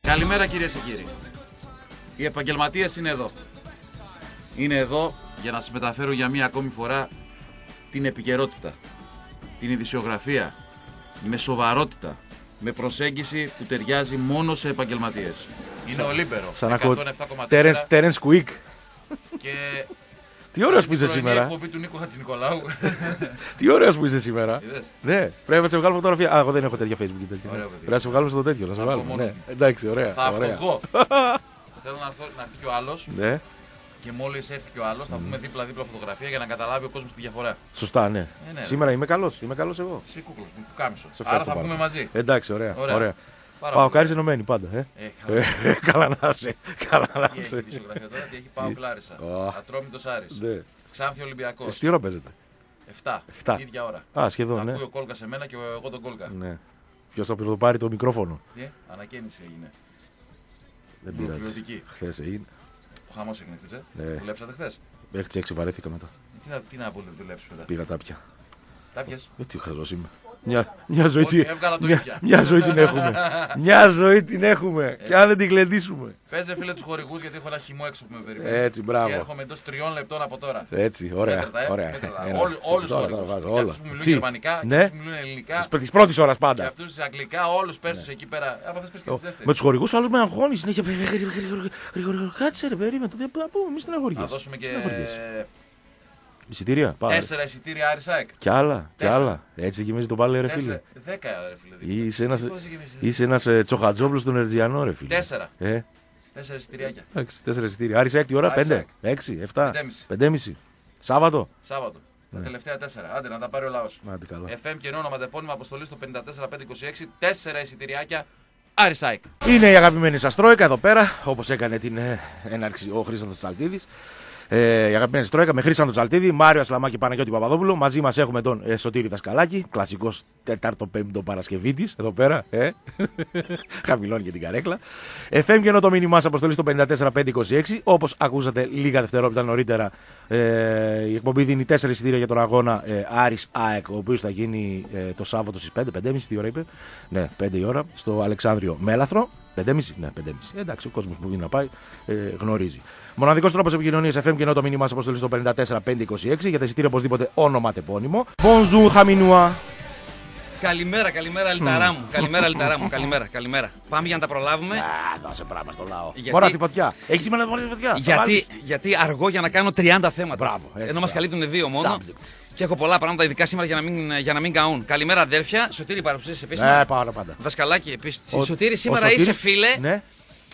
Καλημέρα κυρίες και κύριοι. Οι επαγγελματίες είναι εδώ. Είναι εδώ για να σας μεταφέρω για μία ακόμη φορά την επικαιρότητα, την ειδησιογραφία, με σοβαρότητα, με προσέγγιση που ταιριάζει μόνο σε επαγγελματίες. Είναι ο Λίμπερο, 107,4. Terence Quick. Και τι ωραίος που είσαι σήμερα. Η εκπομπή του Νίκο Χατζηνικολάου. Τι ωραίος που είσαι σήμερα. Είδες? Ναι, πρέπει να σε βγάλω φωτογραφία. Α, εγώ δεν έχω τέτοια Facebook και τέτοια. Πρέπει να σε βγάλω στο τέτοιο. Να σε βγάλω. Ναι. Εντάξει, ωραία. Θα ωραία. αυτογώ. Θέλω να έρθει και ο άλλος. Ναι. Και μόλις έρθει και ο άλλος, θα πούμε δίπλα-δίπλα φωτογραφία για να καταλάβει ο κόσμος τη διαφορά. Σωστά, ναι. Ναι. Σήμερα είμαι καλός. Είμαι καλός εγώ. Εσύ κούκλος, μου κάμισο. Άρα θα πούμε μαζί. Εντάξει, ωραία. ωραία. Πάω Κάρις ενωμένη πάντα. Καλά να είσαι. Καλά να είσαι. Έχει τη τώρα τι έχει Πάω Κλάρισα. Ατρόμητος Άρης. Ξάνθη Ολυμπιακός. Τι ώρα παίζετε? 7. Ίδια ώρα. Α, σχεδόν. Θα Ναι. ακούει ο Κόλκα σε μένα και εγώ τον Κόλκα. Ναι. Ποιος θα πάρει το μικρόφωνο? Ανακαίνιση έγινε. Δεν πειράζει. Χθες έγινε. Ο χαμός έγινε χθες. Δουλέψατε χθες? Μέχρι τις 6 βαρέθηκα μετά. Τι να δουλέψεις μετά? Πήγα τάπια. Τάπιες? Τι χαζός είμαι. Μια ζωή την έχουμε. Μια ζωή την έχουμε. Και αν δεν την γλεντήσουμε. Πες ρε φίλε τους χορηγούς, γιατί έχω ένα χυμό έξω που με περιμένει. Έτσι, μπράβο. Και έρχομαι εντός 3 λεπτών από τώρα. Έτσι, ωραία. Όλους τους χορηγούς. Και αυτούς που μιλούν γερμανικά, και αυτούς που μιλούν ελληνικά. Της πρώτης ώρας Και πάντα. αυτούς αγγλικά, όλους πες τους εκεί πέρα. Άμα θες πες και τις δεύτερες. Με τους χορηγούς άλλους με αγχώνει συνέχεια. Κάτσε ρε, περίμενε. Μη στεναχωριέσαι. Να δώσουμε και εισιτήρια. 4 εισιτήρια Άρης ΑΕΚ. Κι άλλα. Έτσι γεμίζει το πάλι ρε φίλε. 10 ρε φίλε. Είσαι ένας Τσοχατζόπουλος του Νερτζιανό ρε φίλε. 4 εισιτηριάκια. 4 εισιτήρια. Άρης ΑΕΚ τι ώρα? 5, 6, 7, 5,5. Σάββατο. Τα τελευταία 4. Άντε να τα πάρει ο λαός. FM και όνομα τεπώνυμα αποστολή στο 54526. 4 εισιτηριάκια Άρης ΑΕΚ. Είναι η αγαπημένη σας Τρόικα εδώ πέρα, όπως έκανε την έναρξη ο Χρήστος Τσαλτίδης. Η αγαπημένη Τρόικα με Χρήστο Τσαλτίδη, Μάριο Ασλαμάκη, Παναγιώτη Παπαδόπουλο. Μαζί μας έχουμε τον Σωτήρη Δασκαλάκη, κλασικός 4ο-5ο Παρασκευίτης εδώ πέρα. Χαμηλώνει και την καρέκλα. FM και ενώ το μήνυμά σας αποστολή στο 54526. Όπως ακούσατε λίγα δευτερόλεπτα νωρίτερα, η εκπομπή δίνει 4 εισιτήρια για τον αγώνα Άρης ΑΕΚ, ο οποίος θα γίνει το Σάββατο στις 5:30. Τι ώρα είπε? Ναι, 5 η ώρα, στο Αλεξάνδριο Μέλαθρο. 5,5? Ναι, 5,5. Εντάξει, ο κόσμος που βγει να πάει γνωρίζει. Μοναδικός τρόπος επικοινωνίας FM και ενώ το μήνυμά σας αποστολή στο 54526. Για τα εισιτήρια οπωσδήποτε όνομα τεπώνυμο. Bonjour, Χαμινούα. Καλημέρα, Λιταρά μου. Καλημέρα. Πάμε για να τα προλάβουμε. Δώσε πράγμα στο λαό. Μόρα στη φωτιά. Έχει σήμερα μόρα στη φωτιά. Γιατί αργώ για να κάνω 30 θέματα. Μπράβο, έτσι, ενώ μας καλύπτουν 2 μόνο. Και έχω πολλά πράγματα, ειδικά σήμερα για να μην καούν. Καλημέρα, αδέρφια. Σωτήρη, παρουσίασε επίσης. Ναι, πάρα πάντα. Δασκαλάκι επίσης. Σωτήρη, σήμερα είσαι φίλε. Ναι.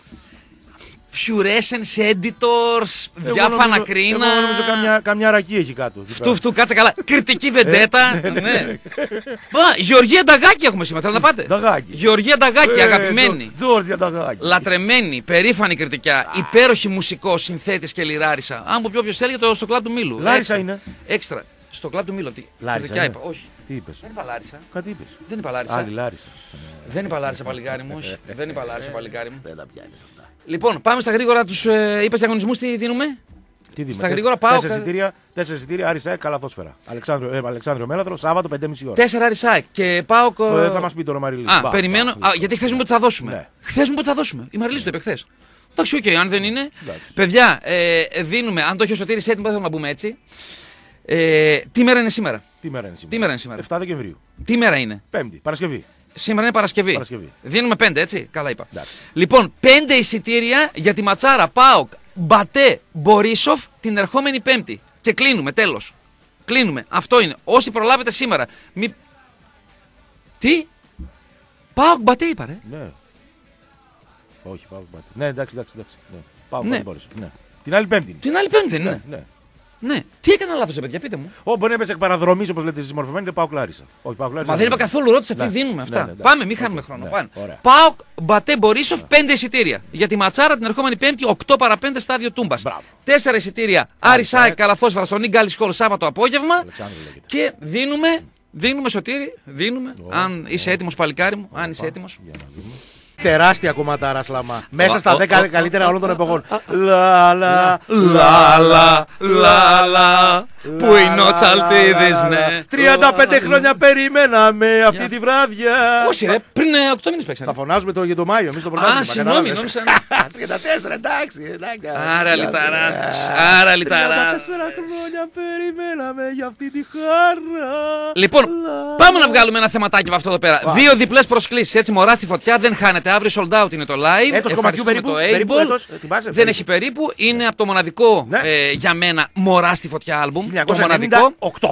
Fluorescence editors, διάφανα κρίνα. Εγώ νομίζω καμιά ρακή έχει κάτω. Φτου, κάτσε καλά. Κριτική βεντέτα. Ναι. Γεωργία Νταγάκη έχουμε σήμερα, θέλετε να πάτε? Γεωργία Νταγάκη, αγαπημένη. Λατρεμένη, περήφανη κριτικά, υπέροχη μουσικό, συνθέτης και λιράρισα. Αν μου πει όποιος θέλει, το στο κλαμπ του Μήλου. Λάρισα είναι. Έξτρα. Στο κλαμπ του Μήλου. Λάρισα είπα. Όχι. Τι είπες? Δεν είπα Λάρισα. Κάτι είπες. Δεν είπα Λάρισα. Άλλη Λάρισα. Δεν είπα Λάρισα, παλικάρι μου. Όχι. Δεν είπα Λάρισα, παλικάρι μου. Δεν τα πιάνεις αυτά. Λοιπόν, πάμε στα γρήγορα. Τους είπες διαγωνισμούς, τι δίνουμε? Τι δίνουμε? Στα γρήγορα πάω. 4 εισιτήρια Άρης ΑΕΚ, Καλαθόσφαιρα. Αλεξάνδριο Μέλαθρο, Σάββατο 5,5 ώρα. 4 Άρης ΑΕΚ και πάω. Θα μας πει το Μαριλή. Περιμένω. Γιατί χθες μου είπε ότι θα δώσουμε. Χθες μου είπε ότι θα δώσουμε. Η Μαριλή το είπε χθες. Εντάξει, οκ, αν δεν είναι. Παιδιά, δίνουμε. Αν το έχει ο Σωτήρης έτοιμο, δεν θα να μπούμε έτσι. Τι μέρα είναι σήμερα? Τι μέρα είναι σήμερα? 7 Δεκεμβρίου. Τι μέρα είναι? Πέμπτη, Παρασκευή. Σήμερα είναι Παρασκευή. Δίνουμε 5, έτσι. Καλά είπα. Λοιπόν, 5 εισιτήρια για τη ματσάρα ΠΑΟΚ Μπατέ Μπορίσοφ την ερχόμενη Πέμπτη. Και κλείνουμε, τέλος. Κλείνουμε. Αυτό είναι. Όσοι προλάβετε σήμερα. Τι? ΠΑΟΚ Μπατέ είπα, ρε. Ναι. Όχι, ΠΑΟΚ Μπατέ. Ναι, εντάξει. Ναι. ΠΑΟΚ Μπατέ Μπορίσοφ. Ναι. Την άλλη Πέμπτη. Την άλλη Πέμπτη δεν είναι? Ναι. Ναι. Τι έκανα λάθος, παιδιά, πείτε μου. Μπορεί να έπεσε εκ παραδρομής, όπως λέτε εσείς μορφωμένοι, και πάω Κλάρισα. Όχι, πάω Κλάρισα. Μα δεν είπα καθόλου, ρώτησα τι δίνουμε αυτά. Πάμε, μην χάνουμε χρόνο. Πάω Μπατέ Μπορίσοφ, 5 εισιτήρια. Για τη ματσάρα την ερχόμενη Πέμπτη, 8 παρα 5 στάδιο Τούμπας. 4 εισιτήρια Άρης ΑΕΚ Καλαθόσφαιρα στο Νίγκαλι Σχόλ Σάββατο απόγευμα. Και δίνουμε Σωτήρη, αν είσαι έτοιμος, παλικάρι μου, αν είσαι έτοιμος. Τεράστια κομματάρα Σλαμά. Μέσα στα 10 καλύτερα όλων των εποχών. Λα λα λα λα λα λα Πού είναι ο Τσαλτίδης, ναι. 35 χρόνια περιμέναμε αυτή τη βράδια. Όχι, ρε, πριν 8 μήνες παίξανε. Θα φωνάζουμε για τον Μάιο, εμείς το πρωτάθλημα. Α, συγγνώμη, νόμιζα. 34, εντάξει. Άρα λιταράδες. Άρα λιταράδες. 34 χρόνια περιμέναμε για αυτή τη χαρά. Λοιπόν, πάμε να βγάλουμε ένα θεματάκι από αυτό εδώ πέρα. 2 διπλές προσκλήσεις, έτσι, μωρά στη φωτιά, δεν χάνεται. Αύριο sold out είναι το live. Έτος κομματιού περίπου. Δεν έχει περίπου, είναι από το μοναδικό για μένα μωρά στη φωτιά άλμπουμ. Το μοναδικό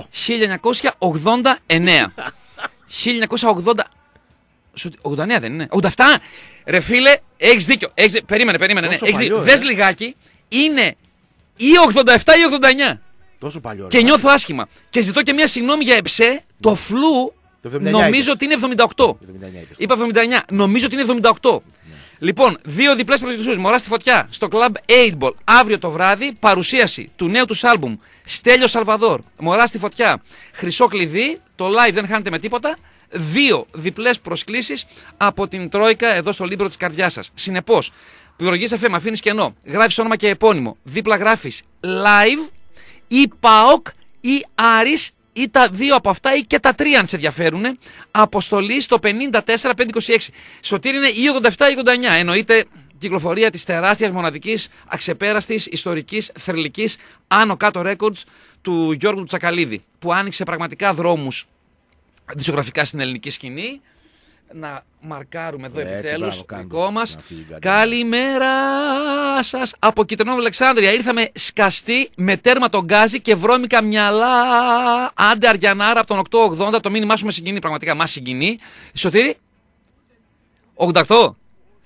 1989. 1980. 89 δεν είναι. 87. Ρε φίλε, έχεις δίκιο. Περίμενε. Ναι. Δες λιγάκι. Είναι ή 87 ή 89. Τόσο παλιό. Και νιώθω άσχημα. Και ζητώ και μια συγγνώμη για εψέ. Το φλου νομίζω ότι είναι 78. Είπα 79. Νομίζω ότι είναι 78. Λοιπόν, 2 διπλές προσκλήσεις. Μωρά στη φωτιά στο Club 8 Ball αύριο το βράδυ. Παρουσίαση του νέου τους άλμπουμ Στέλιο Σαλβαδόρ. Μωρά στη φωτιά. Χρυσό κλειδί. Το live δεν χάνεται με τίποτα. 2 διπλές προσκλήσεις από την Τρόικα εδώ στο Λίμπρο της καρδιάς σας. Συνεπώς, πληρωγής FM, αφήνεις κενό. Γράφεις όνομα και επώνυμο. Δίπλα γράφεις live ή ΠΑΟΚ ή Άρης ή τα 2 από αυτά ή και τα 3 αν σε ενδιαφέρουν. Αποστολή στο 54526. Σωτήρι είναι ή 87 ή 89. Εννοείται κυκλοφορία της τεράστιας, μοναδικής, αξεπέραστης, ιστορικής, θρυλικής Άνω Κάτω Records του Γιώργου Τσακαλίδη, που άνοιξε πραγματικά δρόμους δισογραφικά στην ελληνική σκηνή. Να μαρκάρουμε εδώ επιτέλους δικό μας. Καλημέρα σας από Κιτρινόβο Αλεξάνδρεια. Ήρθαμε σκαστοί με τέρμα τον γκάζι και βρώμικα μυαλά. Άντε Αριανάρα από τον 880. Το μήνυμά σου με συγκινεί, πραγματικά μας συγκινεί. Σωτήρη 88.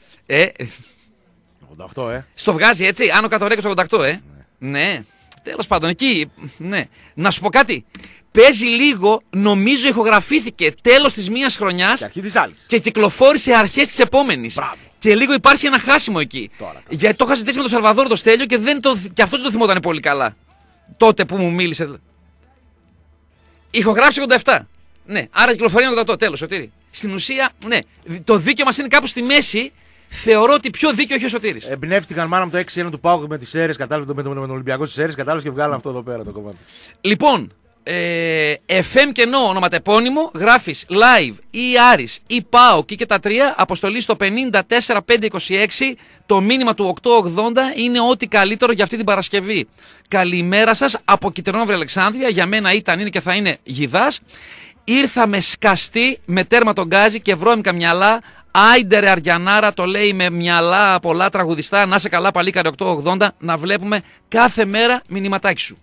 88, Στο βγάζει έτσι, Άνω Κάτω Records 88, ναι. Τέλος πάντων, εκεί, ναι. Να σου πω κάτι. Παίζει λίγο, νομίζω ηχογραφήθηκε τέλος της μίας χρονιάς και κυκλοφόρησε αρχές της επόμενης. Μπράβο. Και λίγο υπάρχει ένα χάσιμο εκεί. Γιατί το είχα ζητήσει με τον Σαλβαδόρ το Στέλιο και, και αυτός δεν το θυμόταν πολύ καλά. Τότε που μου μίλησε. Ηχογράφησε 87. Ναι, άρα κυκλοφορία 88. Τέλος, Σωτήρη. Στην ουσία, ναι, το δίκαιο μας είναι κάπου στη μέση. Θεωρώ ότι πιο δίκαιο έχει ο Σωτήρης. Εμπνεύστηκαν μάνα μου το 6-1 του ΠΑΟΚ με τις ΣΕΡΕΣ, κατάλαβε με τον Ολυμπιακό στις ΣΕΡΕΣ, κατάλαβε και βγάλαν αυτό εδώ πέρα το κομμάτι. Λοιπόν, FM κενό ονοματεπώνυμο, γράφεις live ή Άρης ή ΠΑΟΚ ή και τα 3, αποστολή στο 54526. Το μήνυμα του 880 είναι ό,τι καλύτερο για αυτή την Παρασκευή. Καλημέρα σας από Κιτρινόβρη Αλεξάνδρεια. Για μένα ήταν, είναι και θα είναι Γιδάς. Ήρθαμε σκαστοί με τέρμα τον γκάζι και βρώμικα μυαλά. Άιντερε Αριανάρα, το λέει με μυαλά πολλά τραγουδιστά. Να σε καλά, παλίκαρε 880. Να βλέπουμε κάθε μέρα μηνυματάκι σου.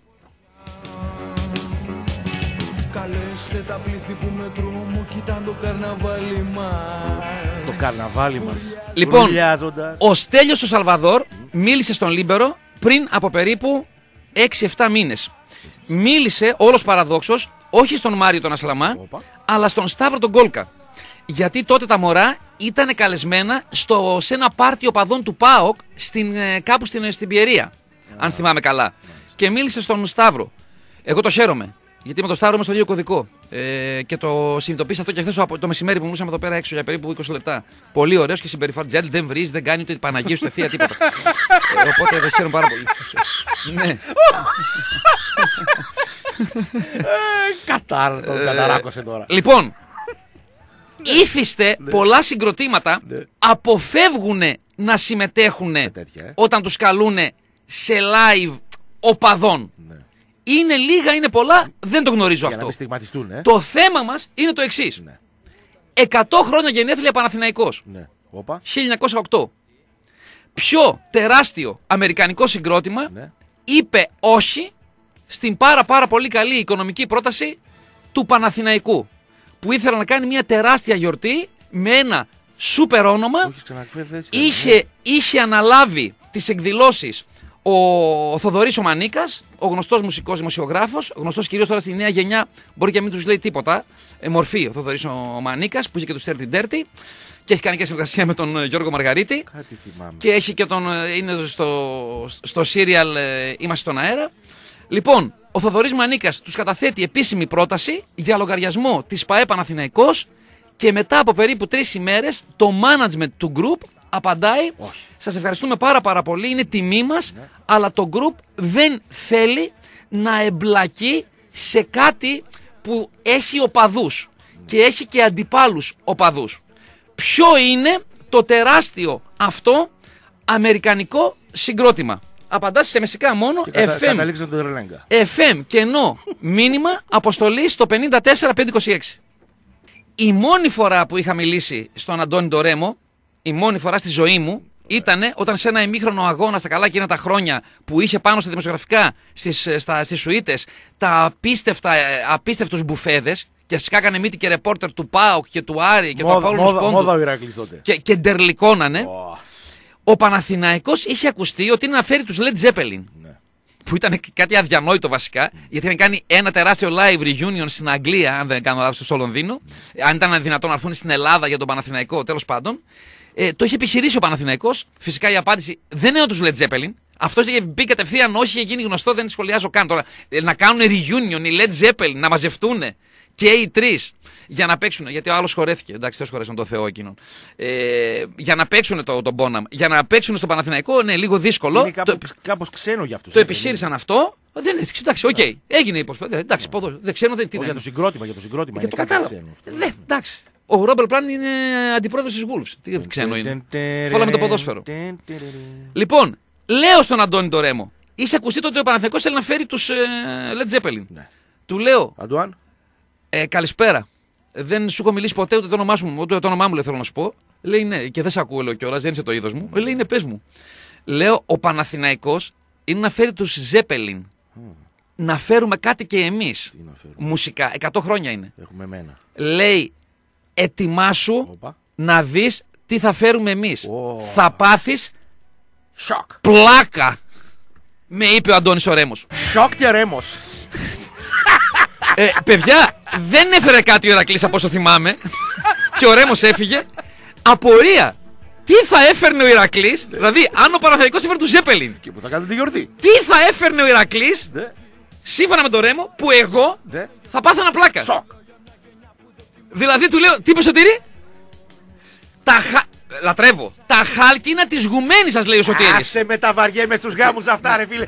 Καλέστε τα πλήθη που με τρόμο κοιτάν το καρναβάλι μας. Το καρναβάλι μας. Λοιπόν, ο Στέλιος ο Σαλβαδόρ μίλησε στον Λίμπερο πριν από περίπου 6-7 μήνες. Μίλησε όλος παραδόξος, όχι στον Μάριο τον Ασλαμά, αλλά στον Σταύρο τον Κόλκα. Γιατί τότε τα μωρά ήταν καλεσμένα σε ένα πάρτι οπαδών του ΠΑΟΚ κάπου στην Πιερία, αν θυμάμαι καλά. Και μίλησε στον Σταύρο. Εγώ το χαίρομαι, γιατί με τον Σταύρο είμαι στο ίδιο κωδικό. Και το συνειδητοποίησα αυτό και χθες το μεσημέρι που μιλούσαμε εδώ πέρα έξω για περίπου 20 λεπτά. Πολύ ωραίος και συμπεριφορά. Δεν βρίζει, δεν κάνει ούτε Παναγία ούτε θεία τίποτα. Οπότε το χαίρομαι πάρα πολύ. Ναι. Καταράκωσε τώρα. Λοιπόν, ήθιστε πολλά συγκροτήματα αποφεύγουν να συμμετέχουν όταν τους καλούν σε live οπαδών. Είναι λίγα, είναι πολλά, δεν το γνωρίζω αυτό. Το θέμα μας είναι το εξής. 100 χρόνια γενέθλια Παναθηναϊκός. 1908. Πιο τεράστιο αμερικανικό συγκρότημα είπε όχι στην πάρα πολύ καλή οικονομική πρόταση του Παναθηναϊκού, που ήθελε να κάνει μια τεράστια γιορτή με ένα σούπερ όνομα. Είχε αναλάβει τις εκδηλώσεις ο Θοδωρής ο Μανίκας, ο γνωστός μουσικός δημοσιογράφος, γνωστός κυρίως τώρα στη νέα γενιά, μπορεί και να μην τους λέει τίποτα, μορφή ο Θοδωρής ο Μανίκας, που είχε και τους Dirty Dirty και έχει κάνει και συνεργασία με τον Γιώργο Μαργαρίτη. Κάτι θυμάμαι. Και έχει και είναι στο serial Είμαστε στον αέρα. Λοιπόν, ο Θοδωρής Μανίκας τους καταθέτει επίσημη πρόταση για λογαριασμό της ΠΑΕ Παναθηναϊκός και μετά από περίπου 3 ημέρες το management του group απαντάει: σας ευχαριστούμε πάρα πολύ, είναι τιμή μας, αλλά το group δεν θέλει να εμπλακεί σε κάτι που έχει οπαδούς και έχει και αντιπάλους οπαδούς. Ποιο είναι το τεράστιο αυτό αμερικανικό συγκρότημα? Απαντάς σε μεσικά μόνο. FM κενό μήνυμα αποστολή στο 54526. Η μόνη φορά που είχα μιλήσει στον Αντώνη Ντορέμο, η μόνη φορά στη ζωή μου, ήταν όταν σε ένα ημίχρονο αγώνα στα καλά εκείνα τα χρόνια που είχε πάνω στα δημοσιογραφικά στις σουίτες τα απίστευτους μπουφέδες και σκάκανε μύτη και ρεπόρτερ του ΠΑΟΚ και του Άρη και του Απόλλωνος Πόντου και ντερλικώνανε. Ο Παναθηναϊκός είχε ακουστεί ότι είναι να φέρει τους Led Zeppelin. Ναι. Που ήταν κάτι αδιανόητο βασικά, γιατί είχαν κάνει ένα τεράστιο live reunion στην Αγγλία, αν δεν κάνω λάθος, στο Λονδίνο. Αν ήταν δυνατόν να έρθουν στην Ελλάδα για τον Παναθηναϊκό, τέλος πάντων. Το είχε επιχειρήσει ο Παναθηναϊκός. Φυσικά η απάντηση δεν είναι τους Led Zeppelin. Αυτός είχε μπει κατευθείαν, όχι, είχε γίνει γνωστό, δεν σχολιάζω καν. Τώρα να κάνουν reunion οι Led Zeppelin, να μαζευτούν και οι τρεις για να παίξουν. Γιατί ο άλλος χορέθηκε. Εντάξει, δεν χωρέσαν τον Θεό εκείνον. Για να παίξουν τον Μπόναμ. Για να παίξουν στο Παναθηναϊκό, ναι, λίγο δύσκολο. Είναι κάπως ξένο για αυτούς. Το επιχείρησαν αυτό. Δεν είναι. Εντάξει, οκ. Έγινε η προσπάθεια. Εντάξει, δεν ξέρω. Για το συγκρότημα. Είναι κάτι ξένο. Εντάξει. Ο Ρόμπερτ Πλάν είναι αντιπρόεδρος της Wolves. Τι ξένο είναι. Φόλαμε το ποδόσφαιρο. Λοιπόν, λέω στον Αντώνη Ντορέμο, είσαι ακουστεί ότι ο Παναθηναϊκός θέλει να φέρει τους Led Zeppelin. Του λέω. Αντουάν. Καλησπέρα. Δεν σου έχω μιλήσει ποτέ ούτε το όνομά μου, ούτε το όνομά μου, θέλω να σου πω. Λέει ναι, και δεν σε ακούω, λέω κιόλας, δεν είσαι το είδος μου. Λέει ναι, πες μου. Λέω, ο Παναθηναϊκός είναι να φέρει τους Zeppelin. Να φέρουμε κάτι και εμείς. Μουσικά. 100 χρόνια είναι. Έχουμε εμένα. Λέει, ετοιμάσου να δεις τι θα φέρουμε εμείς. Θα πάθεις σοκ. Πλάκα. Με είπε ο Αντώνης ο Ρέμος. Σοκ και Ρέμος. Παιδιά, δεν έφερε κάτι ο Ηρακλής από όσο θυμάμαι. Και ο Ρέμος έφυγε. Απορία. Τι θα έφερνε ο Ηρακλής, δηλαδή αν ο Παναθηναϊκός έφερε του Zeppelin. Και που θα κάνετε τη γιορτή. Τι θα έφερνε ο Ηρακλής, σύμφωνα με τον Ρέμο, που εγώ θα πάθαινα πλάκα. Σοκ. Δηλαδή του λέω, τι είπε Σωτήρη? Λατρεύω. Τα χάλκινα της γουμένης σας, λέει ο Σωτήρης. Άσε με τα βαριέμαι στους γάμους αυτά, ρε φίλε.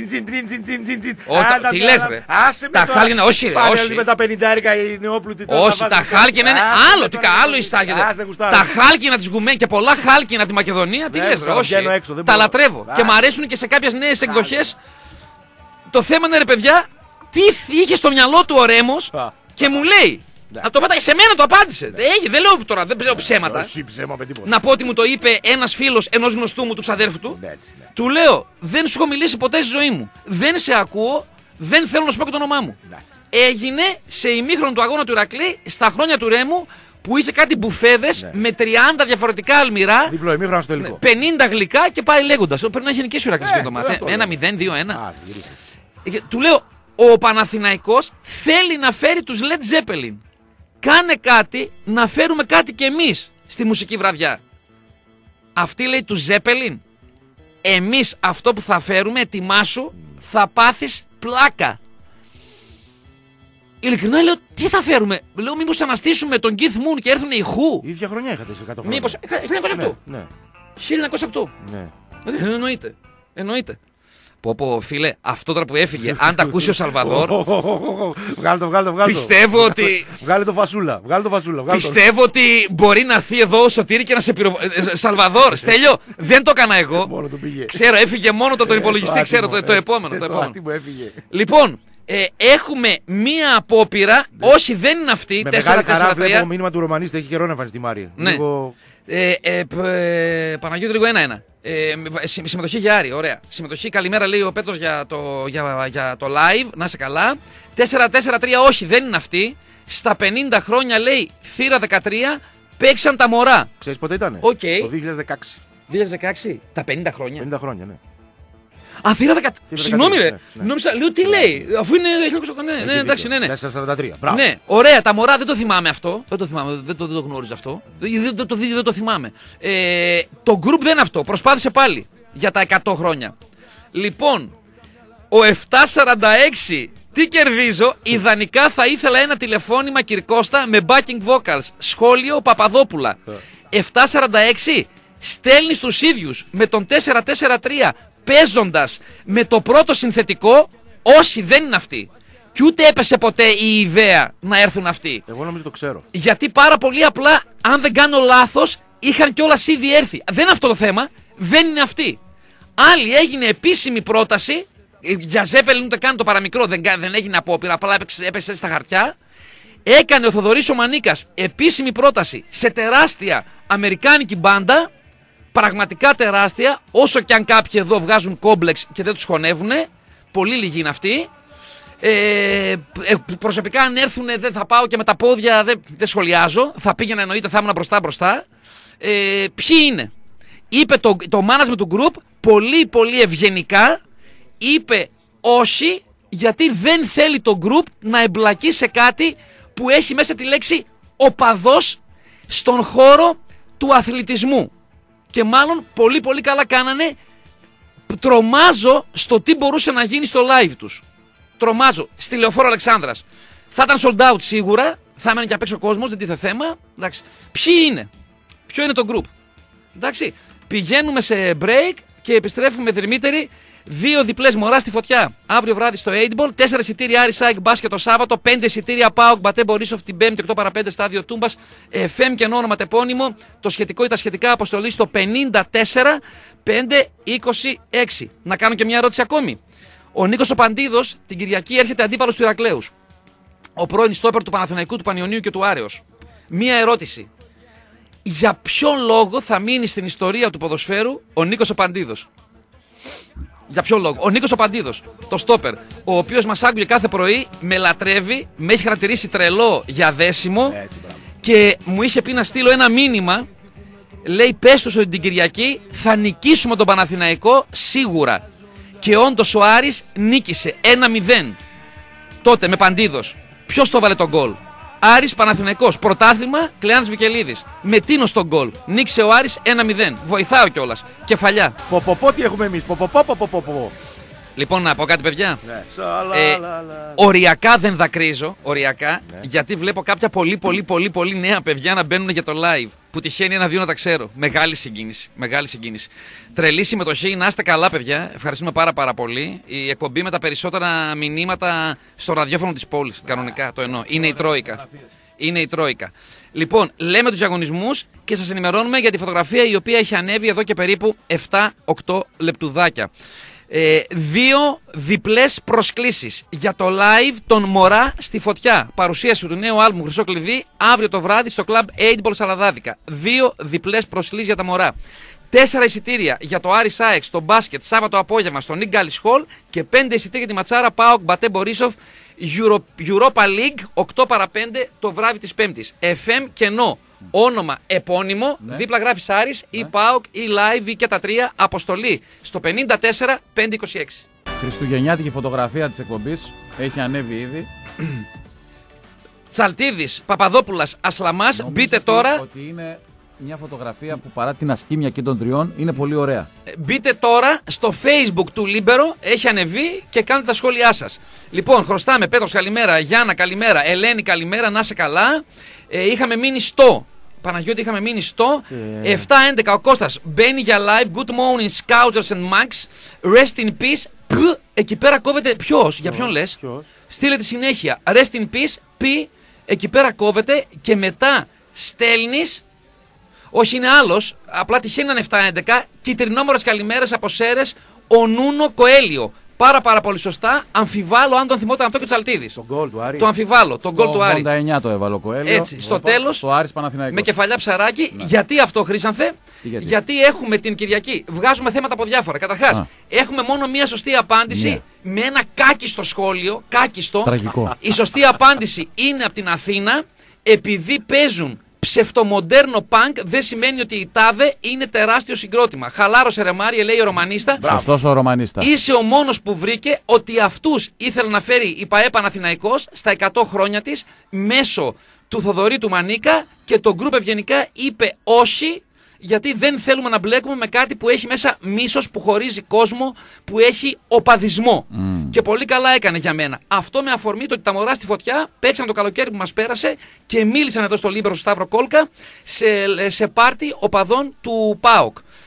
Τι λες, ρε? Τα χάλκινα, όχι, ρε. Πάλι με τα 50 η νεόπλουτη. Όχι, τα χάλκινα είναι άλλο. Τι άλλο ιστάγεται. Τα χάλκινα της γουμένης και πολλά χάλκινα από τη Μακεδονία. Τι λες, ρε? Όχι. Τα λατρεύω. Και μ' αρέσουν και σε κάποιες νέες εκδοχές. Το θέμα είναι, ρε παιδιά, τι είχε στο μυαλό του ο Ρέμος και μου λέει. Να το πέταγε σε μένα, το απάντησε. Δεν λέω τώρα, δεν λέω ψέματα. Να πω ότι μου το είπε ένας φίλος ενός γνωστού μου του ξαδέρφου του. Του λέω, δεν σου έχω μιλήσει ποτέ στη ζωή μου. Δεν σε ακούω, δεν θέλω να σου πω και το όνομά μου. Έγινε σε ημίχρονο του αγώνα του Ηρακλή στα χρόνια του Ρέμου που είσαι κάτι μπουφέδες με 30 διαφορετικά αλμυρά. Διπλό ημίχρονο στο τελικό. 50 γλυκά και πάει λέγοντας. Πρέπει να έχει νικήσει ο Ηρακλής και το μάτσε. 1-0, 2-1. Του λέω, ο Παναθηναϊκός θέλει να φέρει τους Led Zeppelin. Κάνε κάτι, να φέρουμε κάτι κι εμείς στη μουσική βραδιά. Αυτή λέει του Zeppelin. Εμείς αυτό που θα φέρουμε, ετοιμάσου, θα πάθεις πλάκα. Ειλικρινά λέω, τι θα φέρουμε? Λέω, μήπως αναστήσουμε τον Keith Moon και έρθουν οι Who. Η ίδια χρονιά είχατε σε 100 χρόνια. Μήπως, 1908. Ναι. 1908. Ναι. Εννοείται. Πω φίλε, αυτό τώρα που έφυγε, αν τα ακούσει ο Σαλβαδόρ. Βγάλε το. Πιστεύω ότι. Βγάλε το φασούλα. Πιστεύω ότι μπορεί να έρθει εδώ ο Σωτήρη και να σε πυροβολήσει. Σαλβαδόρ, Στέλιο, δεν το έκανα εγώ. Μόνο του πήγε. Ξέρω, έφυγε μόνο από τον υπολογιστή, ξέρω το επόμενο. Λοιπόν, έχουμε μία απόπειρα, όχι δεν είναι αυτή. Με μεγάλη χαρά βλέπω μήνυμα του Ρωμανίστα, έχει καιρό να εμφανιστεί η Μάρια. Παναγιώτη, λίγο 1-1. Συμμετοχή για Άρη, ωραία. Συμμετοχή, καλημέρα λέει ο Πέτρος για το live, να είσαι καλά. 4-4-3, όχι, δεν είναι αυτή. Στα 50 χρόνια λέει θύρα 13, παίξαν τα μωρά. Ξέρεις πότε ήτανε? Το 2016. 2016, τα 50 χρόνια. 50 χρόνια, ναι. Α, θύρα 13. Συγγνώμη, ρε. Νόμιζα, λέω τι λέει, αφού είναι 1900. Ναι, εντάξει, ναι. 4-43. Ναι, ωραία, τα μωρά δεν το θυμάμαι αυτό. Δεν το γνώριζα αυτό. Δεν το θυμάμαι. Το group δεν είναι αυτό. Προσπάθησε πάλι για τα 100 χρόνια. Λοιπόν, ο 746. Τι κερδίζω? Ιδανικά θα ήθελα ένα τηλεφώνημα Κυρκώστα με backing vocals. Σχόλιο Παπαδόπουλα. 746. Στέλνεις τους ίδιους με τον 443 παίζοντας με το πρώτο συνθετικό Όσοι δεν είναι αυτοί. Και ούτε έπεσε ποτέ η ιδέα να έρθουν αυτοί. Εγώ νομίζω το ξέρω. Γιατί πάρα πολύ απλά, αν δεν κάνω λάθος, είχαν κιόλας ήδη έρθει. Δεν είναι αυτό το θέμα, δεν είναι αυτοί. Άλλοι έγινε επίσημη πρόταση. Για Ζέπελιν ούτε καν το παραμικρό, δεν έγινε απόπειρα, απλά έπεσε στα χαρτιά. Έκανε ο Θοδωρής ο Μανίκας επίσημη πρόταση σε τεράστια αμερικάνικη μπάντα. Πραγματικά τεράστια, όσο κι αν κάποιοι εδώ βγάζουν κόμπλεξ και δεν τους χωνεύουνε. Πολύ λίγοι είναι αυτοί. Προσωπικά αν έρθουν δεν θα πάω και με τα πόδια, δεν σχολιάζω. Θα πήγαινα εννοείται, θα ήμουν μπροστά. Ποιοι είναι? Είπε το management του group πολύ πολύ ευγενικά. Είπε όχι, γιατί δεν θέλει το group να εμπλακεί σε κάτι που έχει μέσα τη λέξη οπαδός στον χώρο του αθλητισμού. Και μάλλον πολύ πολύ καλά κάνανε. Τρομάζω στο τι μπορούσε να γίνει στο live τους. Τρομάζω. Στη Λεωφόρο Αλεξάνδρας. Θα ήταν sold out σίγουρα. Θα έμενε και απ' έξω κόσμος, δεν τίθε θέμα. Εντάξει. Ποιοι είναι? Ποιο είναι το group? Εντάξει. Πηγαίνουμε σε break και επιστρέφουμε δρυμύτεροι. 2 διπλές μωρά στη φωτιά. Αύριο βράδυ στο 8ball. 4 εισιτήρια Άρη ΑΕΚ μπάσκετ το Σάββατο. 5 εισιτήρια ΠΑΟΚ Μπατέ Μπορίσοφ την Πέμπτη 8 παρα 5 στάδιο Τούμπας. FM και όνομα τεπώνυμο. Το σχετικό ή τα σχετικά αποστολή στο 54 526. Να κάνω και μια ερώτηση ακόμη. Ο Νίκος ο Παντίδος την Κυριακή έρχεται αντίπαλος του Ηρακλέους. Ο πρώην στόπερ του Παναθηναϊκού, του Πανιωνίου και του Άρεως. Μία ερώτηση. Για ποιον λόγο θα μείνει στην ιστορία του ποδοσφαίρου ο Νίκος ο Παντίδος? Για ποιο λόγο? Ο Νίκος ο Παντίδος, το στόπερ, ο οποίος μας άκουγε κάθε πρωί, με λατρεύει, με έχει χαρακτηρίσει τρελό για δέσιμο. Έτσι, και μου είχε πει να στείλω ένα μήνυμα. Λέει, πες τους ότι την Κυριακή θα νικήσουμε τον Παναθηναϊκό σίγουρα. Και όντως ο Άρης νίκησε 1-0. Τότε με Παντίδος. Ποιος το βάλε τον γκολ? Άρης Παναθηναϊκός. Πρωτάθλημα Κλεάνθης Βικελίδης. Με Τίνος τον γκολ. Νίκησε ο Άρης 1-0. Βοηθάω κιόλας. Κεφαλιά. Τι έχουμε εμείς. Λοιπόν, να πω κάτι, παιδιά. Ναι. Οριακά δεν δακρύζω. Οριακά. Ναι. Γιατί βλέπω κάποια πολύ νέα παιδιά να μπαίνουν για το live. Που τυχαίνει 1-2 να τα ξέρω. Μεγάλη συγκίνηση. Τρελή συμμετοχή. Να είστε καλά, παιδιά. Ευχαριστούμε πάρα πολύ. Η εκπομπή με τα περισσότερα μηνύματα στο ραδιόφωνο της πόλης. Κανονικά το εννοώ. Είναι η Τρόικα. Λοιπόν, λέμε τους διαγωνισμούς και σας ενημερώνουμε για τη φωτογραφία η οποία έχει ανέβει εδώ και περίπου 7-8 λεπτουδάκια. 2 διπλές προσκλήσεις για το live των Μωρά στη Φωτιά. Παρουσίαση του νέου άλμπουμ Χρυσό Κλειδί αύριο το βράδυ στο Club 8ball Σαλαδάδικα. 2 διπλές προσκλήσεις για τα Μωρά. 4 εισιτήρια για το Άρης ΑΕΚ στο μπάσκετ Σάββατο απόγευμα στο Nick Gallis Hall και 5 εισιτήρια για τη ματσάρα ΠΑΟΚ Μπατέ Μπορίσοφ Europa League 8 παρα 5 το βράδυ της Πέμπτης. FM κενό. Όνομα επώνυμο, ναι. Δίπλα γράφεις Άρης ή ΠΑΟΚ ή Live ή και τα 3. Αποστολή στο 54 526. Χριστουγεννιάτικη φωτογραφία της εκπομπής έχει ανέβει ήδη. Τσαλτίδης, Παπαδόπουλας, Ασλαμάς. Μπείτε τώρα. Ότι είναι μια φωτογραφία που παρά την ασκήμια και των τριών είναι πολύ ωραία. Μπείτε τώρα στο Facebook του Λίμπερο, έχει ανεβεί και κάντε τα σχόλιά σας. Λοιπόν, χρωστάμε. Πέτρος καλημέρα, Γιάννα καλημέρα, Ελένη καλημέρα, να είσαι καλά. Είχαμε μείνει στο Παναγιώτη, είχαμε μείνει στο 7-11. Ο Κώστας μπαίνει για live. Good morning, Scouters and Max. Rest in peace. Εκεί πέρα κόβεται. Ποιος, για ποιον λες? Στείλε τη συνέχεια. Rest in peace. Εκεί πέρα κόβεται και μετά στέλνεις. Όχι, είναι άλλος. Απλά τυχαίνει να είναι 7-11. Κυτρινόμορες καλημέρες από Σέρες. Ο Νούνο Κοέλιο. Πάρα πολύ σωστά. Αμφιβάλλω αν τον θυμόταν αυτό και ο Τσαλτίδης. Τον γκολ του Άρη. Το αμφιβάλλω. Τον γκολ του Άρη. Το 89 το έβαλε ο Κοέλιο. Έτσι. Στο τέλος. Το Άρης Παναθηναϊκός. Με κεφαλιά ψαράκι. Ναι. Γιατί αυτό, Χρήσανθε? Γιατί έχουμε την Κυριακή. Βγάζουμε θέματα από διάφορα. Καταρχάς, έχουμε μόνο μία σωστή απάντηση με ένα κάκιστο σχόλιο. Κάκιστο. Τραγικό. Η σωστή απάντηση είναι από την Αθήνα. Επειδή παίζουν ψευτομοντέρνο πανκ, δεν σημαίνει ότι η τάδε είναι τεράστιο συγκρότημα. Χαλάρωσε ρε Μάριε, λέει ο Ρωμανίστα. Σωστός ο Ρωμανίστα. Είσαι ο μόνος που βρήκε ότι αυτούς ήθελε να φέρει η ΠΑΕ Παναθηναϊκός στα 100 χρόνια της μέσω του Θοδωρή του Μανίκα και το γκρουπ ευγενικά είπε όχι, γιατί δεν θέλουμε να μπλέκουμε με κάτι που έχει μέσα μίσος, που χωρίζει κόσμο, που έχει οπαδισμό. Και πολύ καλά έκανε για μένα. Αυτό με αφορμή το ότι τα Μωρά στη Φωτιά παίξαν το καλοκαίρι που μας πέρασε και μίλησαν εδώ στο Λίμπερο στο Σταύρο Κόλκα σε πάρτι οπαδών του ΠΑΟΚ.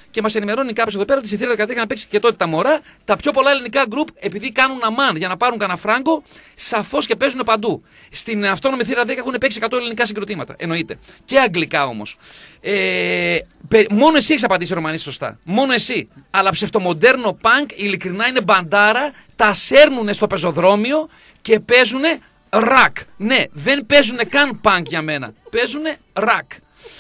και μας ενημερώνει κάποιος εδώ πέρα ότι στη Θήρα 13 να παίξει και τότε τα μωρά. Τα πιο πολλά ελληνικά γκρουπ, επειδή κάνουν αμάν για να πάρουν κανένα φράγκο, σαφώς και παίζουν παντού. Στην αυτόνομη Θήρα 10 έχουν παίξει 100 ελληνικά συγκροτήματα. Εννοείται. Και αγγλικά όμως. Μόνο εσύ έχεις απαντήσει, Ρωμανίση, σωστά. Μόνο εσύ. Αλλά ψευτομοντέρνο πανκ, ειλικρινά είναι μπαντάρα, τα σέρνουνε στο πεζοδρόμιο και παίζουνε ρακ. Ναι, δεν παίζουνε καν πανκ για μένα. Παίζουνε ρακ.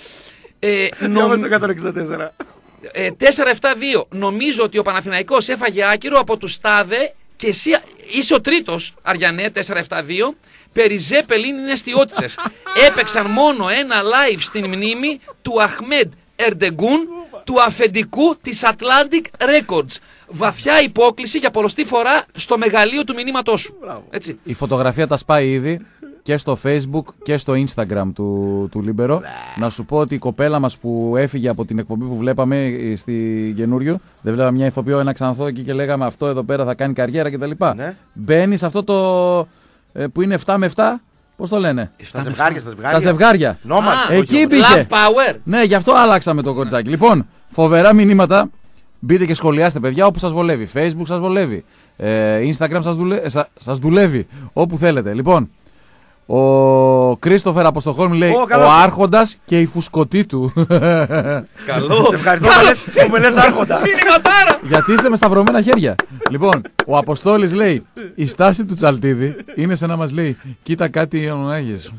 164. 4-7-2. Νομίζω ότι ο Παναθηναϊκός έφαγε άκυρο από τους Στάδε και εσύ είσαι ο τρίτος, Αριανέ, 4-7-2. Περί Ζέπελιν είναι αστιότητες. Έπαιξαν μόνο ένα live στην μνήμη του Αχμέντ Ερντεγκούν, του αφεντικού της Atlantic Records. Βαθιά υπόκληση για πολλωστή φορά στο μεγαλείο του μηνύματός σου. Έτσι. Η φωτογραφία τα σπάει ήδη και στο Facebook και στο Instagram του Λίμπερο. Να σου πω ότι η κοπέλα μας που έφυγε από την εκπομπή που βλέπαμε στη καινούριο, δεν βλέπαμε μια ηθοποιό, ένα ξανθό εκεί και λέγαμε αυτό εδώ πέρα θα κάνει καριέρα κτλ. Ναι. Μπαίνει σε αυτό το που είναι 7 με 7. Πώς το λένε? Τα ζευγάρια. Εκεί μπήκε. Love power. Ναι, γι' αυτό άλλαξαμε το κοτσάκι. Λοιπόν, φοβερά μηνύματα. Μπείτε και σχολιάστε, παιδιά, όπου σας βολεύει. Facebook σας βολεύει. Instagram σας δουλεύει. Όπου θέλετε. Λοιπόν, ο Κρίστοφερ από στο Χόλμ λέει ο Άρχοντας και η φουσκωτή του. Καλό. Σε ευχαριστώ που με λες Άρχοντα. Μηνυματάρα. Γιατί είστε με σταυρωμένα χέρια. Λοιπόν, ο Αποστόλης λέει η στάση του Τσαλτίδη είναι σαν να μας λέει κοίτα κάτι ονομάγες.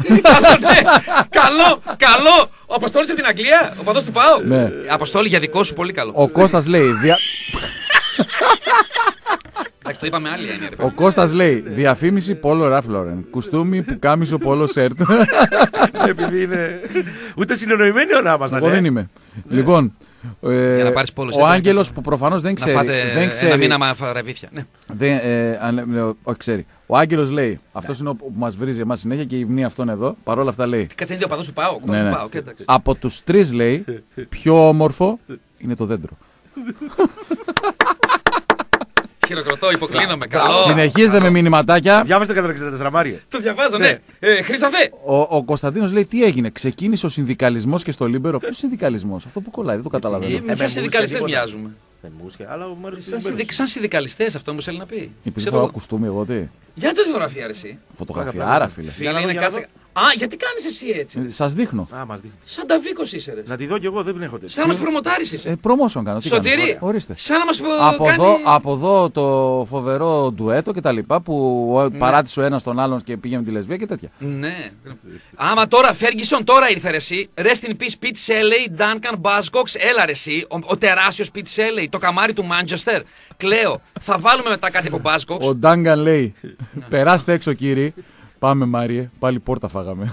Καλό. Ο Αποστόλης από την Αγγλία, ο παδός του ΠΑΟ. Ναι. Αποστόλη για δικό σου, πολύ καλό. Ο Κώστας λέει Εντάξει, το είπαμε άλλη έννοια. Ο Κώστας λέει διαφήμιση Πόλο Ραφ Λόρεν. Κουστούμι που κάμισο Πόλο Σέρτ. Επειδή είναι. Ούτε συνεννοημένοι όλα άμασταν. Εγώ δεν είμαι. Λοιπόν. Για να πάρεις Πόλο Σέρτ. Ο Άγγελος που προφανώς δεν ξέρει. Να φάτε ένα μήνα με ρεβίθια. Όχι, ξέρει. Ο Άγγελος λέει αυτός είναι που μας βρίζει εμάς συνέχεια και υμνεί αυτόν εδώ. Παρ' όλα αυτά λέει. Κάτσε, είναι ο παδός του ΠΑΟ. Από τους τρεις λέει πιο όμορφο είναι το δέντρο. Χειροκροτώ, υποκλίνομαι. Καλό. Συνεχίζετε με μηνυματάκια. Διάβασε το 164 Μάριο. Το διαβάζω, ναι. Χρυσαφέ. Ο Κωνσταντίνος λέει τι έγινε. Ξεκίνησε ο συνδικαλισμός και στο Λίμπερο. Ποιος συνδικαλισμός? Αυτό που κολλάει, δεν το καταλαβαίνω. Σαν συνδικαλιστές μοιάζουμε. Σαν συνδικαλιστές, αυτό μου θέλει να πει. Υπήρχε φορά κουστούμι εγώ τι. Για να το φωτογραφία, εσύ. Φωτογραφιάρα, φίλε. Φίλε, είναι κάτσε. Α, γιατί κάνεις εσύ έτσι? Σας δείχνω. Σαν τα Βίκος είσαι, ρε. Να τη δω κι εγώ, δεν έχω τέτοιο. Σαν να μας προμοτάρεις είσαι. Promotion κάνω. Σωτηρία. Ορίστε. Σαν να μας από εδώ το φοβερό ντουέτο και τα λοιπά που παράτησε ο ένας τον άλλον και πήγε με τη λεσβία και τέτοια. Ναι. Άμα τώρα, Φέργισον, τώρα ήρθε ρε εσύ. Rest in peace, Pete Shelley, Duncan Buzzcocks, έλα ρε εσύ. Ο τεράστιος Pete Shelley, το καμάρι του Manchester. Κλαίω. Θα βάλουμε μετά κάτι από Buzzcocks. Ο Duncan λέει, περάστε έξω κύριοι. Πάμε Μάριε, πάλι πόρτα φάγαμε.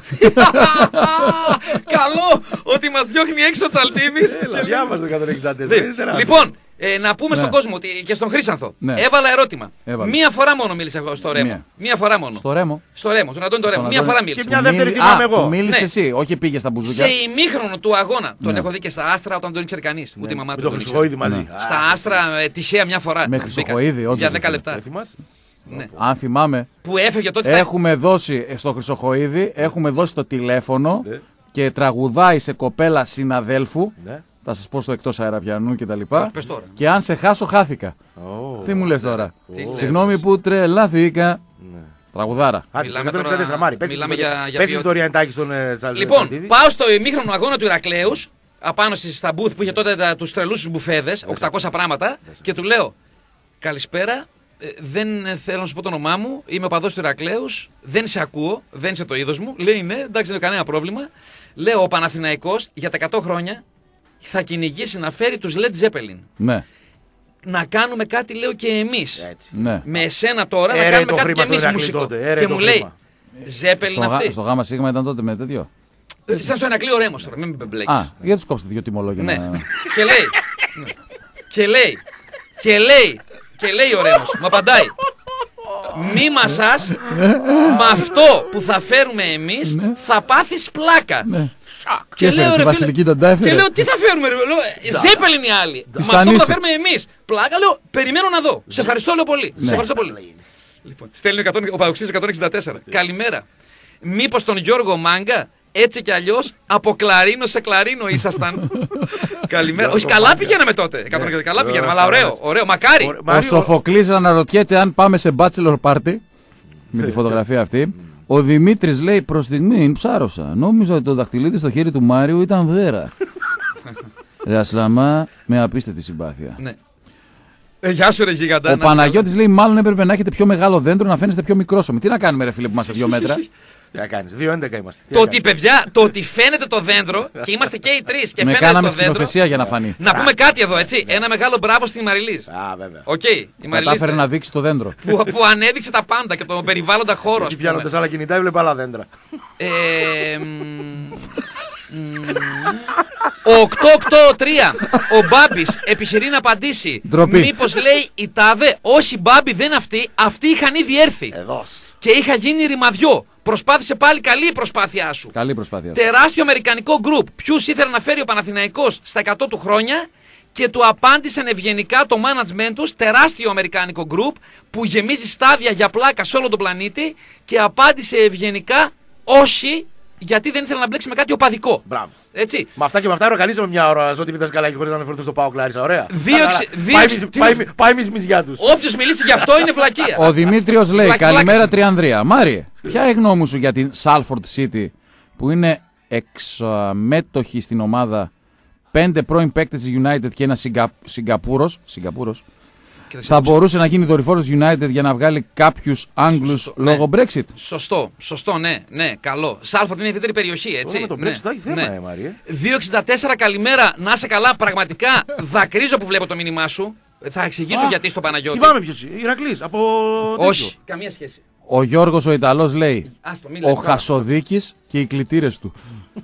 Καλό, ότι μας διώχνει έξω ο Τσαλτίδης. Διάβασε το 164. Λοιπόν, να πούμε στον κόσμο και στον Χρήσανθο. Έβαλα ερώτημα. Μία φορά μόνο μίλησα εγώ στο Ρέμο. Μία φορά μόνο. Στο Ρέμο. Στο Ρέμο, τον Αντώνη το Ρέμο. Μία φορά μίλησα. Και μια δεύτερη θυμάμαι εγώ. Μίλησε εσύ, όχι πήγε στα μπουζούκια. Σε ημίχρονο του αγώνα. Τον έχω δει και στα Άστρα όταν τον ήξερε κανείς. Ούτε η μαμά του. Με το Χρυσοχοΐδη μαζί. Στα Άστρα τυχαία μια φορά. Με Χρυσοχοΐδη, όντως. Για 10 λεπτά. Ναι. Αν θυμάμαι, που έφευγε τότε. Έχουμε δώσει στο Χρυσοχοΐδη, έχουμε δώσει το τηλέφωνο και τραγουδάει σε κοπέλα συναδέλφου. Θα σας πω στο εκτός αεραπιανού και τα λοιπά. Και αν σε χάσω, χάθηκα. Τι μου λες τώρα? Συγγνώμη που τρελάθηκα. Τραγουδάρα. Μιλάμε για πες ιστορία εντάχει στον Τσαλτίδη. Λοιπόν, πάω στο ημίχρονο αγώνα του Ηρακλέους. Απάνω στα booth που είχε τότε τους τρελούς μπουφέδες, 800 πράγματα. Και του λέω καλησπέρα. Δεν θέλω να σου πω το όνομά μου. Είμαι ο παδός του Ηρακλέους. Δεν σε ακούω. Δεν είσαι το είδος μου. Λέει ναι, εντάξει, δεν έχω κανένα πρόβλημα. Λέω ο Παναθηναϊκός για τα 100 χρόνια θα κυνηγήσει να φέρει τους Led Zeppelin. Ναι. Να κάνουμε κάτι, λέω και εμείς. Ναι. Με εσένα τώρα να κάνουμε κάτι και εμείς μουσικό. Και μου λέει Zeppelin αυτή. Στο Γάμα Σίγμα ήταν τότε με τέτοιο. Ήταν στο Ηρακλείο Ρέμος τώρα, μην με μπλέκεις. Α, γιατί τους κόψετε δύο τιμολόγια. Ναι. Και λέει ο Ρέμος, μου απαντάει. Μη μασάς, με αυτό που θα φέρουμε εμείς θα πάθεις πλάκα. Και λέω ρε φίλε, και λέω τι θα φέρουμε ρε, Ζέπελιν οι άλλοι. Με αυτό που θα φέρουμε εμείς. Πλάκα, λέω, περιμένω να δω. Σε ευχαριστώ, λέω πολύ. Σε ευχαριστώ πολύ. Στέλνει ο Παοξής 164. Καλημέρα. Μήπως τον Γιώργο Μάγκα Έτσι κι αλλιώς από κλαρίνο σε κλαρίνο ήσασταν. Καλημέρα. Όχι, καλά πηγαίναμε τότε. Καλά πηγαίναμε, αλλά ωραίο, μακάρι. Ο Σοφοκλής αναρωτιέται αν πάμε σε bachelor party με τη φωτογραφία αυτή. Ο Δημήτρης λέει: προς στιγμή ψάρωσα. Νόμιζα ότι το δαχτυλίδι στο χέρι του Μάριου ήταν δέρα. Ρε Ασλαμά, με απίστευτη συμπάθεια. Ναι. Γεια σου, ρε γιγαντά. Ο Παναγιώτης λέει: μάλλον έπρεπε να έχετε πιο μεγάλο δέντρο να φαίνεστε πιο μικρόσωμοι. Τι να κάνουμε, ρε φίλε, που είμαστε 2 μέτρα. Τι να κάνεις, 2,11 είμαστε. Το ότι, παιδιά, το ότι φαίνεται το δέντρο και είμαστε και οι τρεις και με φαίνεται κάναμε το δέντρο. σκηνοθεσία για να φανεί. Να πούμε κάτι εδώ, έτσι. Ένα μεγάλο μπράβο στην Μαριλίζ. Α, βέβαια. Οκ, η Μαριλίζ. Κατάφερε να δείξει το δέντρο. Που ανέδειξε τα πάντα και τον περιβάλλοντα χώρο. Και πιάνοντας άλλα κινητά, έβλεπε άλλα δέντρα. Ο 883, ο Μπάμπης επιχειρεί να απαντήσει. Μήπως λέει η Τάδε, όχι Μπάμπη δεν αυτή, αυτοί είχαν ήδη έρθει. Και είχα γίνει ρημαδιό. Προσπάθησε πάλι, καλή η προσπάθειά σου. Καλή προσπάθεια. Τεράστιο αμερικανικό γκρουπ. Ποιους ήθελε να φέρει ο Παναθηναϊκός στα 100 του χρόνια και του απάντησαν ευγενικά το management τους, τεράστιο αμερικανικό γκρουπ που γεμίζει στάδια για πλάκα σε όλο τον πλανήτη και απάντησε ευγενικά όχι, γιατί δεν ήθελε να μπλέξει με κάτι οπαδικό. Μπράβο. Έτσι. Με αυτά και με αυτά ροκαλίσαμε μια ώρα στο TV Δασκαλάκη χωρίς να αναφερθούν στο ΠΑΟΚ Λάρισα. Ωραία. Πάει μισμιά τους. Όποιος μιλήσει γι' αυτό είναι βλακεία. Ο Δημήτριος λέει: καλημέρα Τριανδρία. Μάριε, ποια είναι η γνώμη σου για την Salford City που είναι εξαμέτοχη στην ομάδα 5 πρώην παίκτες της United και ένα Σιγκαπούρος. Θα μπορούσε να γίνει δορυφόρος United για να βγάλει κάποιους Άγγλους λόγω Brexit. Σωστό, ναι, καλό. Σάλφορντ είναι ιδιαίτερη περιοχή, έτσι. Με το Brexit θα έχει θέμα, Μαρία. 264, καλημέρα, να είσαι καλά. Πραγματικά δακρύζω που βλέπω το μήνυμά σου. Θα εξηγήσω γιατί στο Παναγιώτη. Θυμάμαι ποιος είναι. Ηρακλής, από. Όχι, καμία σχέση. Ο Γιώργος ο Ιταλός λέει: ο Χασοδίκης και οι κλητήρες του.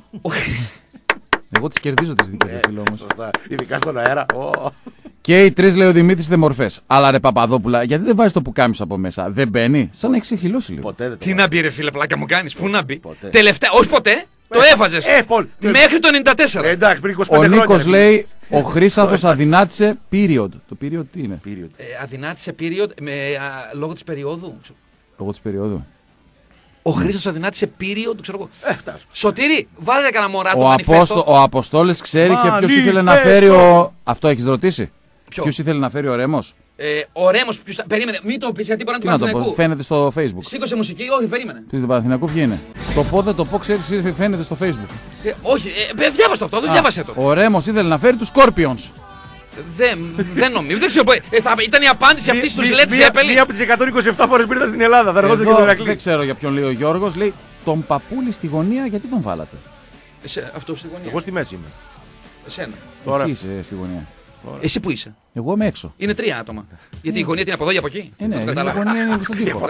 Εγώ τις κερδίζω τις δικές μου, φίλο όμως. Σωστά, ειδικά στον αέρα. Και οι τρεις, λέει ο Δημήτρης, είστε μορφές. Αλλά ρε Παπαδόπουλα, γιατί δεν βάζεις το πουκάμισο από μέσα? Δεν μπαίνει, σαν να έχει ξεχυλώσει λίγο. Ποτέ δεν. Τι να μπει, ρε φίλε, πλάκα μου κάνεις, πού να μπει. Τελευταία, όχι ποτέ, το έβαζες. Μέχρι το 94. Εντάξει, πριν 25 χρόνια. Ο Νίκος λέει: ο Χρήσανθος αδυνάτησε period. Το period τι είναι? Αδυνάτησε period λόγω της περίοδου. Λόγω της περίοδου. Ο Χρήστος αδυνάτησε period, ξέρω εγώ. Σωτήρη, βάλε κανένα μωρά το μανιφέστο. Ο Αποστόλης ξέρει και ποιος ήθελε να φέρει Αυτό έχεις ρωτήσει? Ποιος ήθελε να φέρει ο Ρέμος? Ο Ρέμος, περίμενε, μην το πεις γιατί μπορεί να του Παναθηναϊκού. Φαίνεται στο Facebook. Σήκωσε μουσική, όχι, περίμενε. Του Παναθηναϊκού ποιο είναι? Το πότε το πω, ξέρεις, φαίνεται στο Facebook. Όχι, διάβασε το αυτό, δεν διάβασε το. Ο Ρέμος ήθελε να φέρει τους Scorpions. Δεν νομίζω, δεν ξέρω. Ήταν η απάντηση αυτή στους Led Zeppelin. Μία από τις 127 φορές που ήρθα στην Ελλάδα. Θα ρωτήσω και τον Ηρακλή. Δεν ξέρω για ποιον λέει ο Γιώργος. Λέει: τον παππούλη στη γωνία, γιατί τον βάλατε? Αυτό στη γωνία. Εγώ στη μέση είμαι. Εσένα. Εσύ είσαι στη γωνία. Εσύ που είσαι? Εγώ είμαι έξω. Είναι 3 άτομα. Γιατί η γωνία είναι από εδώ ή από εκεί. Ναι, η γωνία είναι στον τοίχο.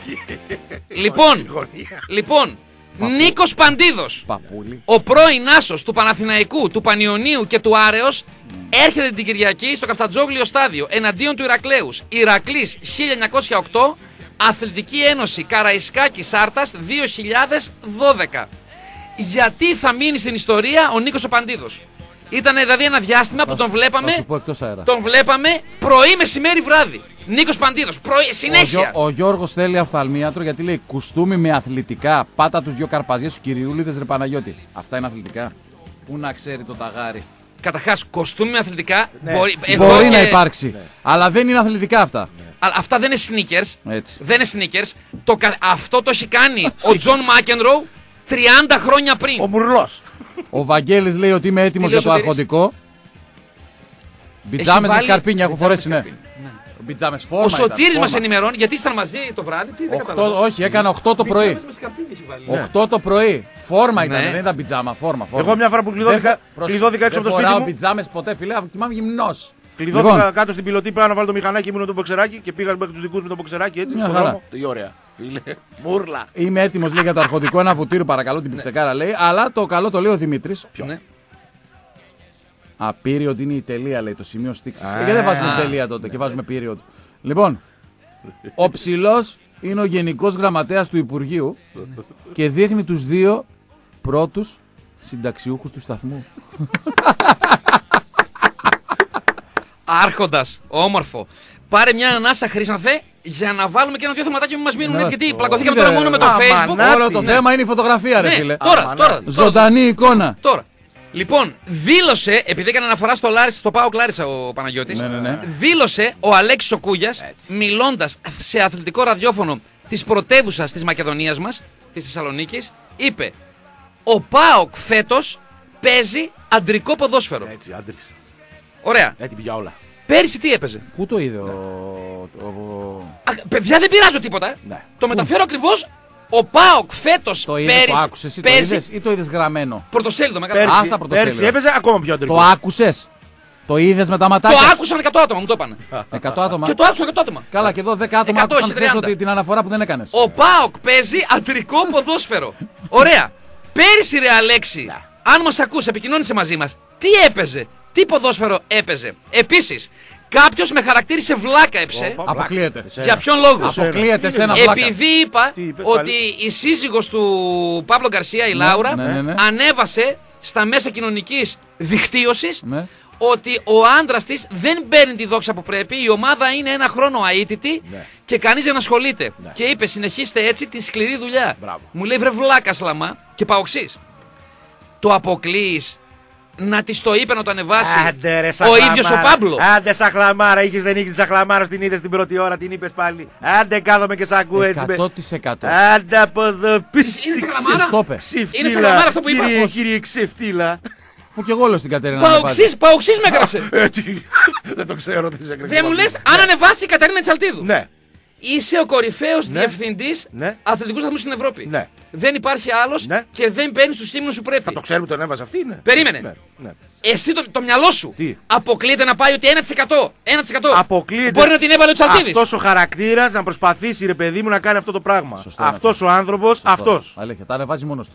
Λοιπόν, Νίκος Παντίδος, ο πρώην άσος του Παναθηναϊκού, του Πανιωνίου και του Άρεος, έρχεται την Κυριακή στο Καφτατζόγλιο στάδιο εναντίον του Ηρακλέους. Ηρακλής 1908, Αθλητική Ένωση Καραϊσκάκη Σάρτας 2012. Γιατί θα μείνει στην ιστορία ο Νίκος ο Παντίδος? Ήταν δηλαδή ένα διάστημα που τον βλέπαμε. Τον βλέπαμε πρωί, μεσημέρι, βράδυ. Νίκος Παντίδος, συνέχεια. Ο Γιώργος θέλει οφθαλμίατρο γιατί λέει: κουστούμι με αθλητικά. Πάτα τους 2 καρπαζιές στους κυριούλιδες, ρε Παναγιώτη. Αυτά είναι αθλητικά. Πού να ξέρει το ταγάρι. Καταρχάς, κοστούμι με αθλητικά μπορεί να υπάρξει. Αλλά δεν είναι αθλητικά αυτά. Αλλά αυτά δεν είναι sneakers. Έτσι. Δεν είναι sneakers. Αυτό το έχει κάνει ο Τζον Μάκενρο 30 χρόνια πριν. Ο Μουρλός. Ο Βαγγέλης λέει ότι είμαι έτοιμος για το αρχοντικό. Μπιτζάμες με σκαρπίνια έχω φορέσει, ναι. Μπιτζάμες φόρμα. Ο Σωτήρης μας ενημερώνει γιατί ήσταν μαζί το βράδυ. Όχι, έκανα 8 το πρωί. 8 το πρωί. Φόρμα ήταν, δεν ήταν μπιτζάμα, φόρμα. Εγώ μια φορά που κλειδώθηκα έξω από το σπίτι μου. Δεν φοράω μπιτζάμες ποτέ, φίλε, κοιμάμαι γυμνός. Κλειδώθηκα κάτω στην πιλωτή, πήγα να βάλω το μηχανάκι μου με το μποξεράκι και πήγα μέχρι τους δικούς με το μποξεράκι έτσι. Μια χαρά. Τι ωραία. Φίλε, μούρλα. Είμαι έτοιμος, λέει, για το αρχοντικό. Ένα βουτύριο, παρακαλώ, την πιφτεκάρα λέει. Αλλά το καλό το λέει ο Δημήτρης. Ποιο? Period είναι η τελεία, λέει, το σημείο στίξης. Γιατί δεν βάζουμε τελεία τότε και βάζουμε period. Λοιπόν, ο ψηλός είναι ο γενικός γραμματέας του Υπουργείου και δείχνει τους 2 πρώτους συνταξιούχους του σταθμού. Άρχοντας, όμορφο. Πάρε μια ανάσα, Χρήσανθε, για να βάλουμε και ένα-δυο θεματάκια που μας μείνουν έτσι. Γιατί πλακωθήκαμε τώρα μόνο με το Facebook. Όλο το θέμα είναι η φωτογραφία, ρε φίλε. Τώρα. Ζωντανή εικόνα. Τώρα. Λοιπόν, δήλωσε, επειδή έκανε αναφορά στο ΠΑΟΚ Λάρισα ο Παναγιώτης, δήλωσε ο Αλέξης ο Κούγιας, μιλώντας σε αθλητικό ραδιόφωνο της πρωτεύουσας της Μακεδονίας μας, της Θεσσαλονίκης, είπε: ο ΠΑΟΚ φέτος παίζει αντρικό ποδόσφαιρο. Έτσι, άντρης. Ωραία. Έτοιμη για όλα. Πέρυσι τι έπαιζε? Πού το είδε παιδιά, δεν πειράζω τίποτα. Ναι. Το μεταφέρω ακριβώς. Ο ΠΑΟΚ φέτος πέρυσι. Το άκουσες ή το είδες ή το είδες γραμμένο? Πρωτοσέλιδο, Πέρυσι έπαιζε ακόμα πιο αντρικό. Το άκουσες? Το είδες με τα ματάκια? Το άκουσαν 100 άτομα, μου το είπανε. 100 άτομα. Και το άκουσαν 100 άτομα. Καλά, και εδώ 10 άτομα άκουσαν χθες την αναφορά που δεν έκανες. Ο ΠΑΟΚ παίζει αντρικό ποδόσφαιρο. Ωραία. Πέρυσι, ρε Αλέξη, αν μας ακούς, επικοινώνησε μαζί μας. Τι έπαιζε? Τι ποδόσφαιρο έπαιζε? Επίσης, κάποιος με χαρακτήρισε βλάκα έψε. Αποκλείεται. Για ποιον λόγο? Αποκλείεται σε ένα βλάκα. Επειδή είπα ότι η σύζυγος του Παύλο Γκαρσία, η Λάουρα, ανέβασε στα μέσα κοινωνικής δικτύωσης ότι ο άντρας της δεν παίρνει τη δόξα που πρέπει, η ομάδα είναι ένα χρόνο αίτητη και κανείς δεν ασχολείται. Και είπε: συνεχίστε έτσι την σκληρή δουλειά. Μου λέει: βρε βλάκα Σλαμά, και παοξής. Το αποκλείεις να της το είπε να το ανεβάσει ο ίδιος ο Πάμπλο? Άντε σαχλαμάρα, δεν είχες τη σαχλαμάρα, την είδες την πρώτη ώρα, την είπες πάλι. Άντε κάθομαι και σ' ακούω έτσι. 100%. Άντε από εδώ πίσω. Είναι σαχλαμάρα αυτό που είπα. Κύριε ξεφτύλα. Αφού και εγώ λέω στην Κατερίνα. Παοξής με έκρασε. Δεν το ξέρω τι σε έκρασε. Δεν μου λες αν ανεβάσει η Κατερίνα Τσαλτίδου. Ναι. Είσαι ο κορυφαίος διευθυντής αθλητικού σταθμού στην Ευρώπη. Ναι. Δεν υπάρχει άλλος και δεν παίρνει στους ύμνους που πρέπει. Θα το ξέρουμε τον έβαζε αυτή, είναι. Περίμενε. Εσύ το μυαλό σου αποκλείεται να πάει ότι 1%. Αποκλείεται. Μπορεί να την έβαλε ο Τσαλτίδης. Αυτός ο χαρακτήρας να προσπαθήσει, ρε παιδί μου, να κάνει αυτό το πράγμα. Αυτός ο άνθρωπος, αυτός. Αλήθεια, τα ανεβάζει μόνος του.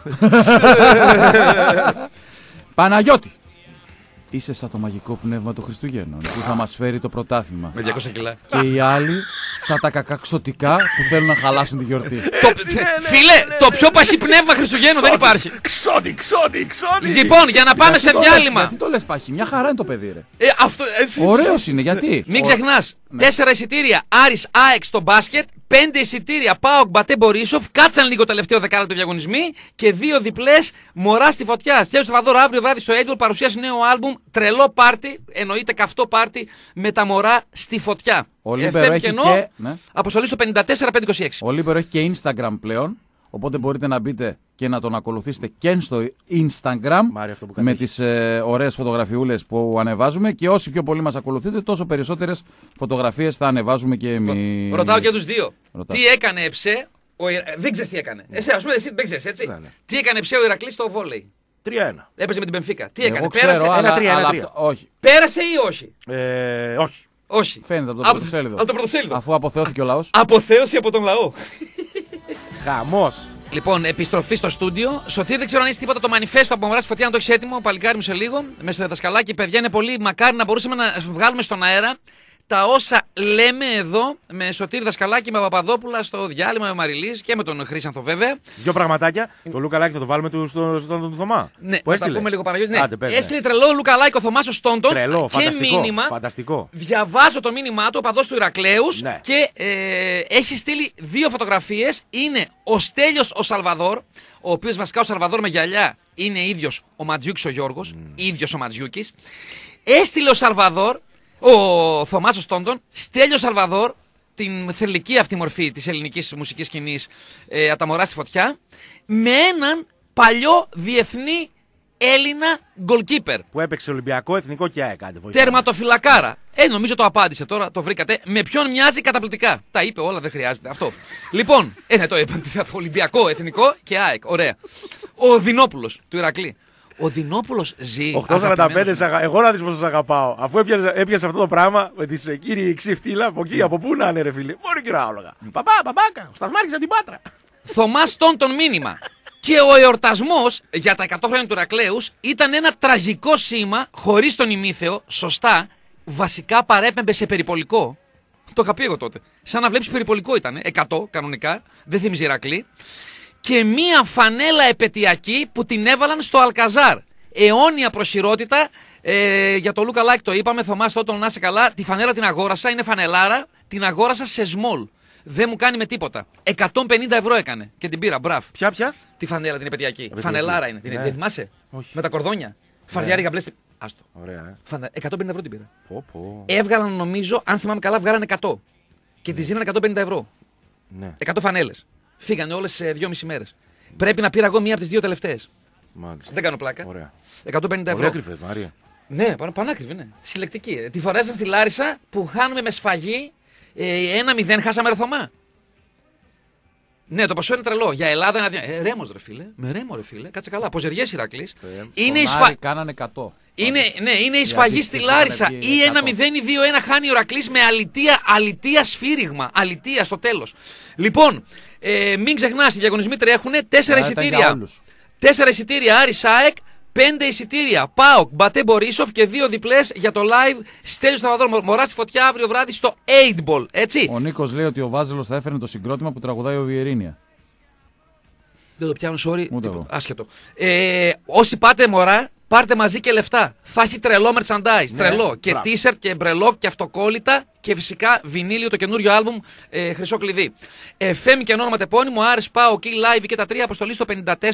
Παναγιώτη, είσαι σαν το μαγικό πνεύμα των Χριστουγέννων που θα μας φέρει το πρωτάθλημα. Με 200 κιλά. Και οι άλλοι σαν τα κακά ξωτικά που θέλουν να χαλάσουν τη γιορτή. Φίλε, το πιο παχύ πνεύμα Χριστουγέννων δεν υπάρχει. Ξώτη. Λοιπόν, για να πάμε σε διάλειμμα. Γιατί το λες παχύ, μια χαρά είναι το παιδί, ρε. Αυτό. Ωραίος είναι, γιατί? Μην ξεχνάς, 4 εισιτήρια Άρης ΑΕΚ στο μπάσκετ, 5 εισιτήρια ΠΑΟΚ Μπατέ Μπορίσοφ, κάτσαν λίγο τελευταίο δεκάλεπτο διαγωνισμοί και 2 διπλές Μωρά στη φωτιά. Στέλιος Στεφανδόρο αύριο βράδυ στο Έντιολ, παρουσίαση νέο άλμπουμ, τρελό πάρτι, εννοείται καυτό πάρτι με τα Μωρά στη φωτιά. Ο Λίμπερο έχει και... Αποστολή στο 54526. Ο Λίμπερο έχει και Instagram πλέον, οπότε μπορείτε να μπείτε και να τον ακολουθήσετε και στο Instagram με τις ωραίες φωτογραφιούλες που ανεβάζουμε, και όσοι πιο πολύ μας ακολουθείτε τόσο περισσότερες φωτογραφίες θα ανεβάζουμε και εμείς. Ρωτάω και τους δύο. Τι έκανε Εψέ, δεν ξέρεις τι έκανε. Εσύ δεν ξέρεις, έτσι. Τι έκανε Εψέ ο Ηρακλής στο βόλεϊ? 3-1. Έπαιζε με την Πενφίκα. Τι έκανε? Πέρασε? 1-3. Όχι. Πέρασε ή όχι? Όχι. Όχι. Φαίνεται από το πρωτοσέλιδο. Από το πρωτοσέλιδο. Αφού αποθεώθηκε ο λαός. Αποθέωση από τον λαό. Χαμός. Λοιπόν, επιστροφή στο στούντιο. Σωτήρη, δεν ξέρω αν έχει τίποτα το μανιφέστο από Μωρά στη φωτιά, να το έχει έτοιμο. Παλικάρι μου σε λίγο. Μέσα στα δασκαλάκι, παιδιά, είναι πολύ μακάρι να μπορούσαμε να βγάλουμε στον αέρα τα όσα λέμε εδώ με Σωτήρη Δασκαλάκη, με Παπαδόπουλα στο διάλειμμα, με Μαριλής και με τον Χρήσανθο βέβαια. Δύο πραγματάκια. Το Λουκαλάκη θα το βάλουμε στον Θωμά. Ναι, θα τα πούμε λίγο Παναγιώτη. Ναι. Έστειλε τρελό Λουκαλάκη ο Θωμάς ο Στόντον. Τρελό, και μήνυμα. Φανταστικό. Διαβάζω το μήνυμά του, οπαδός του Ηρακλέους. Ναι. Και έχει στείλει 2 φωτογραφίες. Είναι ο Στέλιος ο Σαλβαδόρ, ο οποίος βασικά ο Σαλβαδόρ με γυαλιά είναι ίδιος ο Ματζιούκης ο Γιώργος. Ίδιος ο Ματζιούκης. Έστειλε ο Σαλβαδόρ. Ο Θωμάς ο Στόντον, Στέλιο Σαλβαδόρ, την θελική αυτή μορφή της ελληνικής μουσικής σκηνής, από τα Μωρά στη φωτιά, με έναν παλιό διεθνή Έλληνα goalkeeper. Που έπαιξε Ολυμπιακό, Εθνικό και ΑΕΚ. Τερματοφυλακάρα. Νομίζω το απάντησε τώρα, το βρήκατε. Με ποιον μοιάζει καταπληκτικά. Τα είπε όλα, δεν χρειάζεται αυτό. Λοιπόν, το είπε. Ολυμπιακό, Εθνικό και ΑΕΚ. Ωραία. Ο Δινόπουλος του Ηρακλή. Ο Δινόπουλος ζει. 8.45, εγώ να δεις πως σας αγαπάω. Αφού έπιασε αυτό το πράγμα με τις κύριοι ξύφτυλα, από εκεί, από πού να είναι, ρε φίλε. Μπορεί και ράολογα. Μπαμπάκα, ο Σταθμάρχης από την Πάτρα. Θωμάς Στόντον μήνυμα. Και ο εορτασμός για τα 100 χρόνια του Ηρακλέους ήταν ένα τραγικό σήμα, χωρίς τον ημίθεο, σωστά, βασικά παρέπεμπε σε περιπολικό. Το είχα πει εγώ τότε. Σαν να βλέπεις περιπολικό ήταν, 100 κανονικά, δεν θυμίζει Ηρακλή. Και μία φανέλα επετειακή που την έβαλαν στο Αλκαζάρ. Αιώνια προσιρότητα. Για το Λούκα Λάκη το είπαμε, Θωμάς Στόντον να είσαι καλά. Τη φανέλα την αγόρασα, είναι φανελάρα την αγόρασα σε small. Δεν μου κάνει με τίποτα. 150 ευρώ έκανε και την πήρα. Μπράβο. Ποια? Τη φανέλα την επαιτειακή. Φανελάρα είναι. Δεν θυμάσαι. Όχι. Με τα κορδόνια. Φαρδιάρι γαμπλέ. Άστο. Ωραία. 150 ευρώ την πήρα. Πω. Έβγαλαν, νομίζω, αν θυμάμαι καλά, βγάλανε 100. Και τη δίνανε 150 ευρώ. Ναι. 100 φανέλες. Φύγανε όλες σε 2,5 μέρες. Πρέπει να πήρα εγώ μία από τις δύο τελευταίες. Μάλιστα. Δεν κάνω πλάκα. Ωραία. 150 ευρώ. Πολύ ακριβές, Μαρία. Ναι, πανάκριβη, ναι. Συλλεκτική. Τη φορέσαν στη Λάρισα που χάνουμε με σφαγή 1-0, χάσαμε ρεθωμά. Ναι, το ποσό είναι τρελό. Για Ελλάδα είναι Ρέμος, ρε φίλε. Με Ρέμο, ρε φίλε. Κάτσε καλά. Ποζεριές Ηρακλής. Είναι η σφαγή. Κάνανε 100. Είναι η σφαγή στη Λάρισα. Ή 1-0 ή 2-1 χάνει ο Ηρακλής με αλητία σφύριγμα. Αλητία στο τέλος. Λοιπόν, μην ξεχνάς, οι διαγωνισμοί τρέχουν 4 εισιτήρια. 4 εισιτήρια Άρης ΑΕΚ, 5 εισιτήρια ΠΑΟΚ Μπατέ Μπορίσοφ και 2 διπλές για το live Στέλιος Σταυαδόρου. Μωρά στη φωτιά αύριο βράδυ στο 8 Ball. Έτσι. Ο Νίκος λέει ότι ο Βάζελος θα έφερνε το συγκρότημα που τραγουδάει ο Βιερίνια. Δεν το πιάνω, sorry. Άσχετο. Όσοι πάτε, μωρά, πάρτε μαζί και λεφτά. Θα έχει τρελό merchandise. Ναι, τρελό. Και t-shirt και μπρελόκ και αυτοκόλλητα και φυσικά βινίλιο, το καινούριο άλμπουμ Χρυσό Κλειδί. Φέμι και όνομα τεπώνυμο, Άρης Πάο, Kill Live και τα 3, αποστολή στο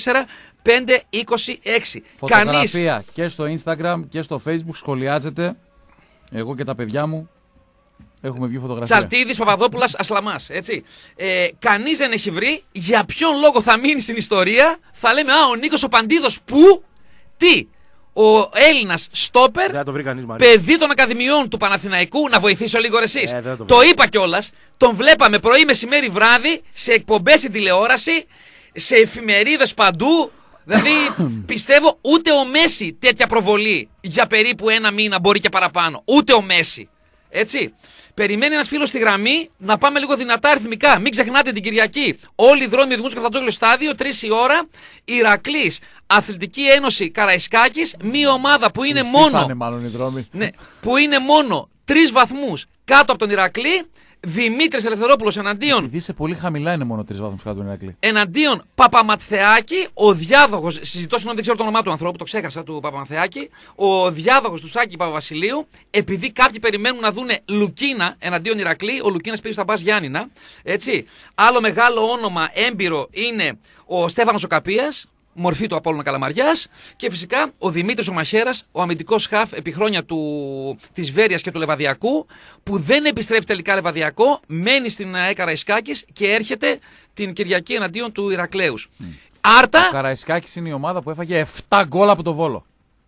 54526. Φωτογραφία και στο Instagram και στο Facebook σχολιάζεται. Εγώ και τα παιδιά μου έχουμε βγει φωτογραφία. Τσαλτίδης, Παπαδόπουλας, Ασλαμάς. Έτσι. Κανείς δεν έχει βρει για ποιον λόγο θα μείνει στην ιστορία. Θα λέμε, ο Νίκος ο Παντίδος που. Τι. Ο Έλληνας στόπερ, παιδί των Ακαδημιών του Παναθηναϊκού, να βοηθήσω λίγο εσείς. Το είπα κιόλας. Τον βλέπαμε πρωί, μεσημέρι, βράδυ, σε εκπομπές στην τηλεόραση, σε εφημερίδες παντού. Δηλαδή, πιστεύω ούτε ο Μέση τέτοια προβολή για περίπου 1 μήνα, μπορεί και παραπάνω. Ούτε ο Μέση. Έτσι. Περιμένει ένας φίλος στη γραμμή, να πάμε λίγο δυνατά αριθμικά. Μην ξεχνάτε την Κυριακή. Όλοι οι δρόμοι οδηγούν στο Καφτατζόγλιο στάδιο, 3 η ώρα. Ηρακλής, Αθλητική Ένωση Καραϊσκάκης. Μία ομάδα που είναι μόνο. Ναι, που είναι μόνο 3 βαθμούς κάτω από τον Ηρακλή. Δημήτρης Ελευθερόπουλος εναντίον. Επειδή είσαι πολύ χαμηλά, είναι μόνο 3 βαθμούς κάτω από τον Ηρακλή. Εναντίον Παπαμαθεάκη, ο διάδοχος. Συζητώ, συγγνώμη, δεν ξέρω το όνομά του ανθρώπου, το ξέχασα, του Παπαμαθεάκη. Ο διάδοχος του Σάκη Παπαβασιλείου. Επειδή κάποιοι περιμένουν να δούνε Λουκίνα εναντίον Ηρακλή, ο Λουκίνας πήγε στα Μπας Γιάννηνα. Έτσι. Άλλο μεγάλο όνομα έμπειρο είναι ο Στέφανος ο Καπίας. Μορφή του Απόλλωνα Καλαμαριάς και φυσικά ο Δημήτρης ο Μαχαίρας, ο αμυντικός χαφ επί χρόνια της Βέρειας και του Λεβαδιακού, που δεν επιστρέφει τελικά Λεβαδιακό, μένει στην ΑΕ Καραϊσκάκης και έρχεται την Κυριακή εναντίον του Ηρακλέους. Άρτα. Ο Καραϊσκάκης είναι η ομάδα που έφαγε 7 γκολ από το Βόλο.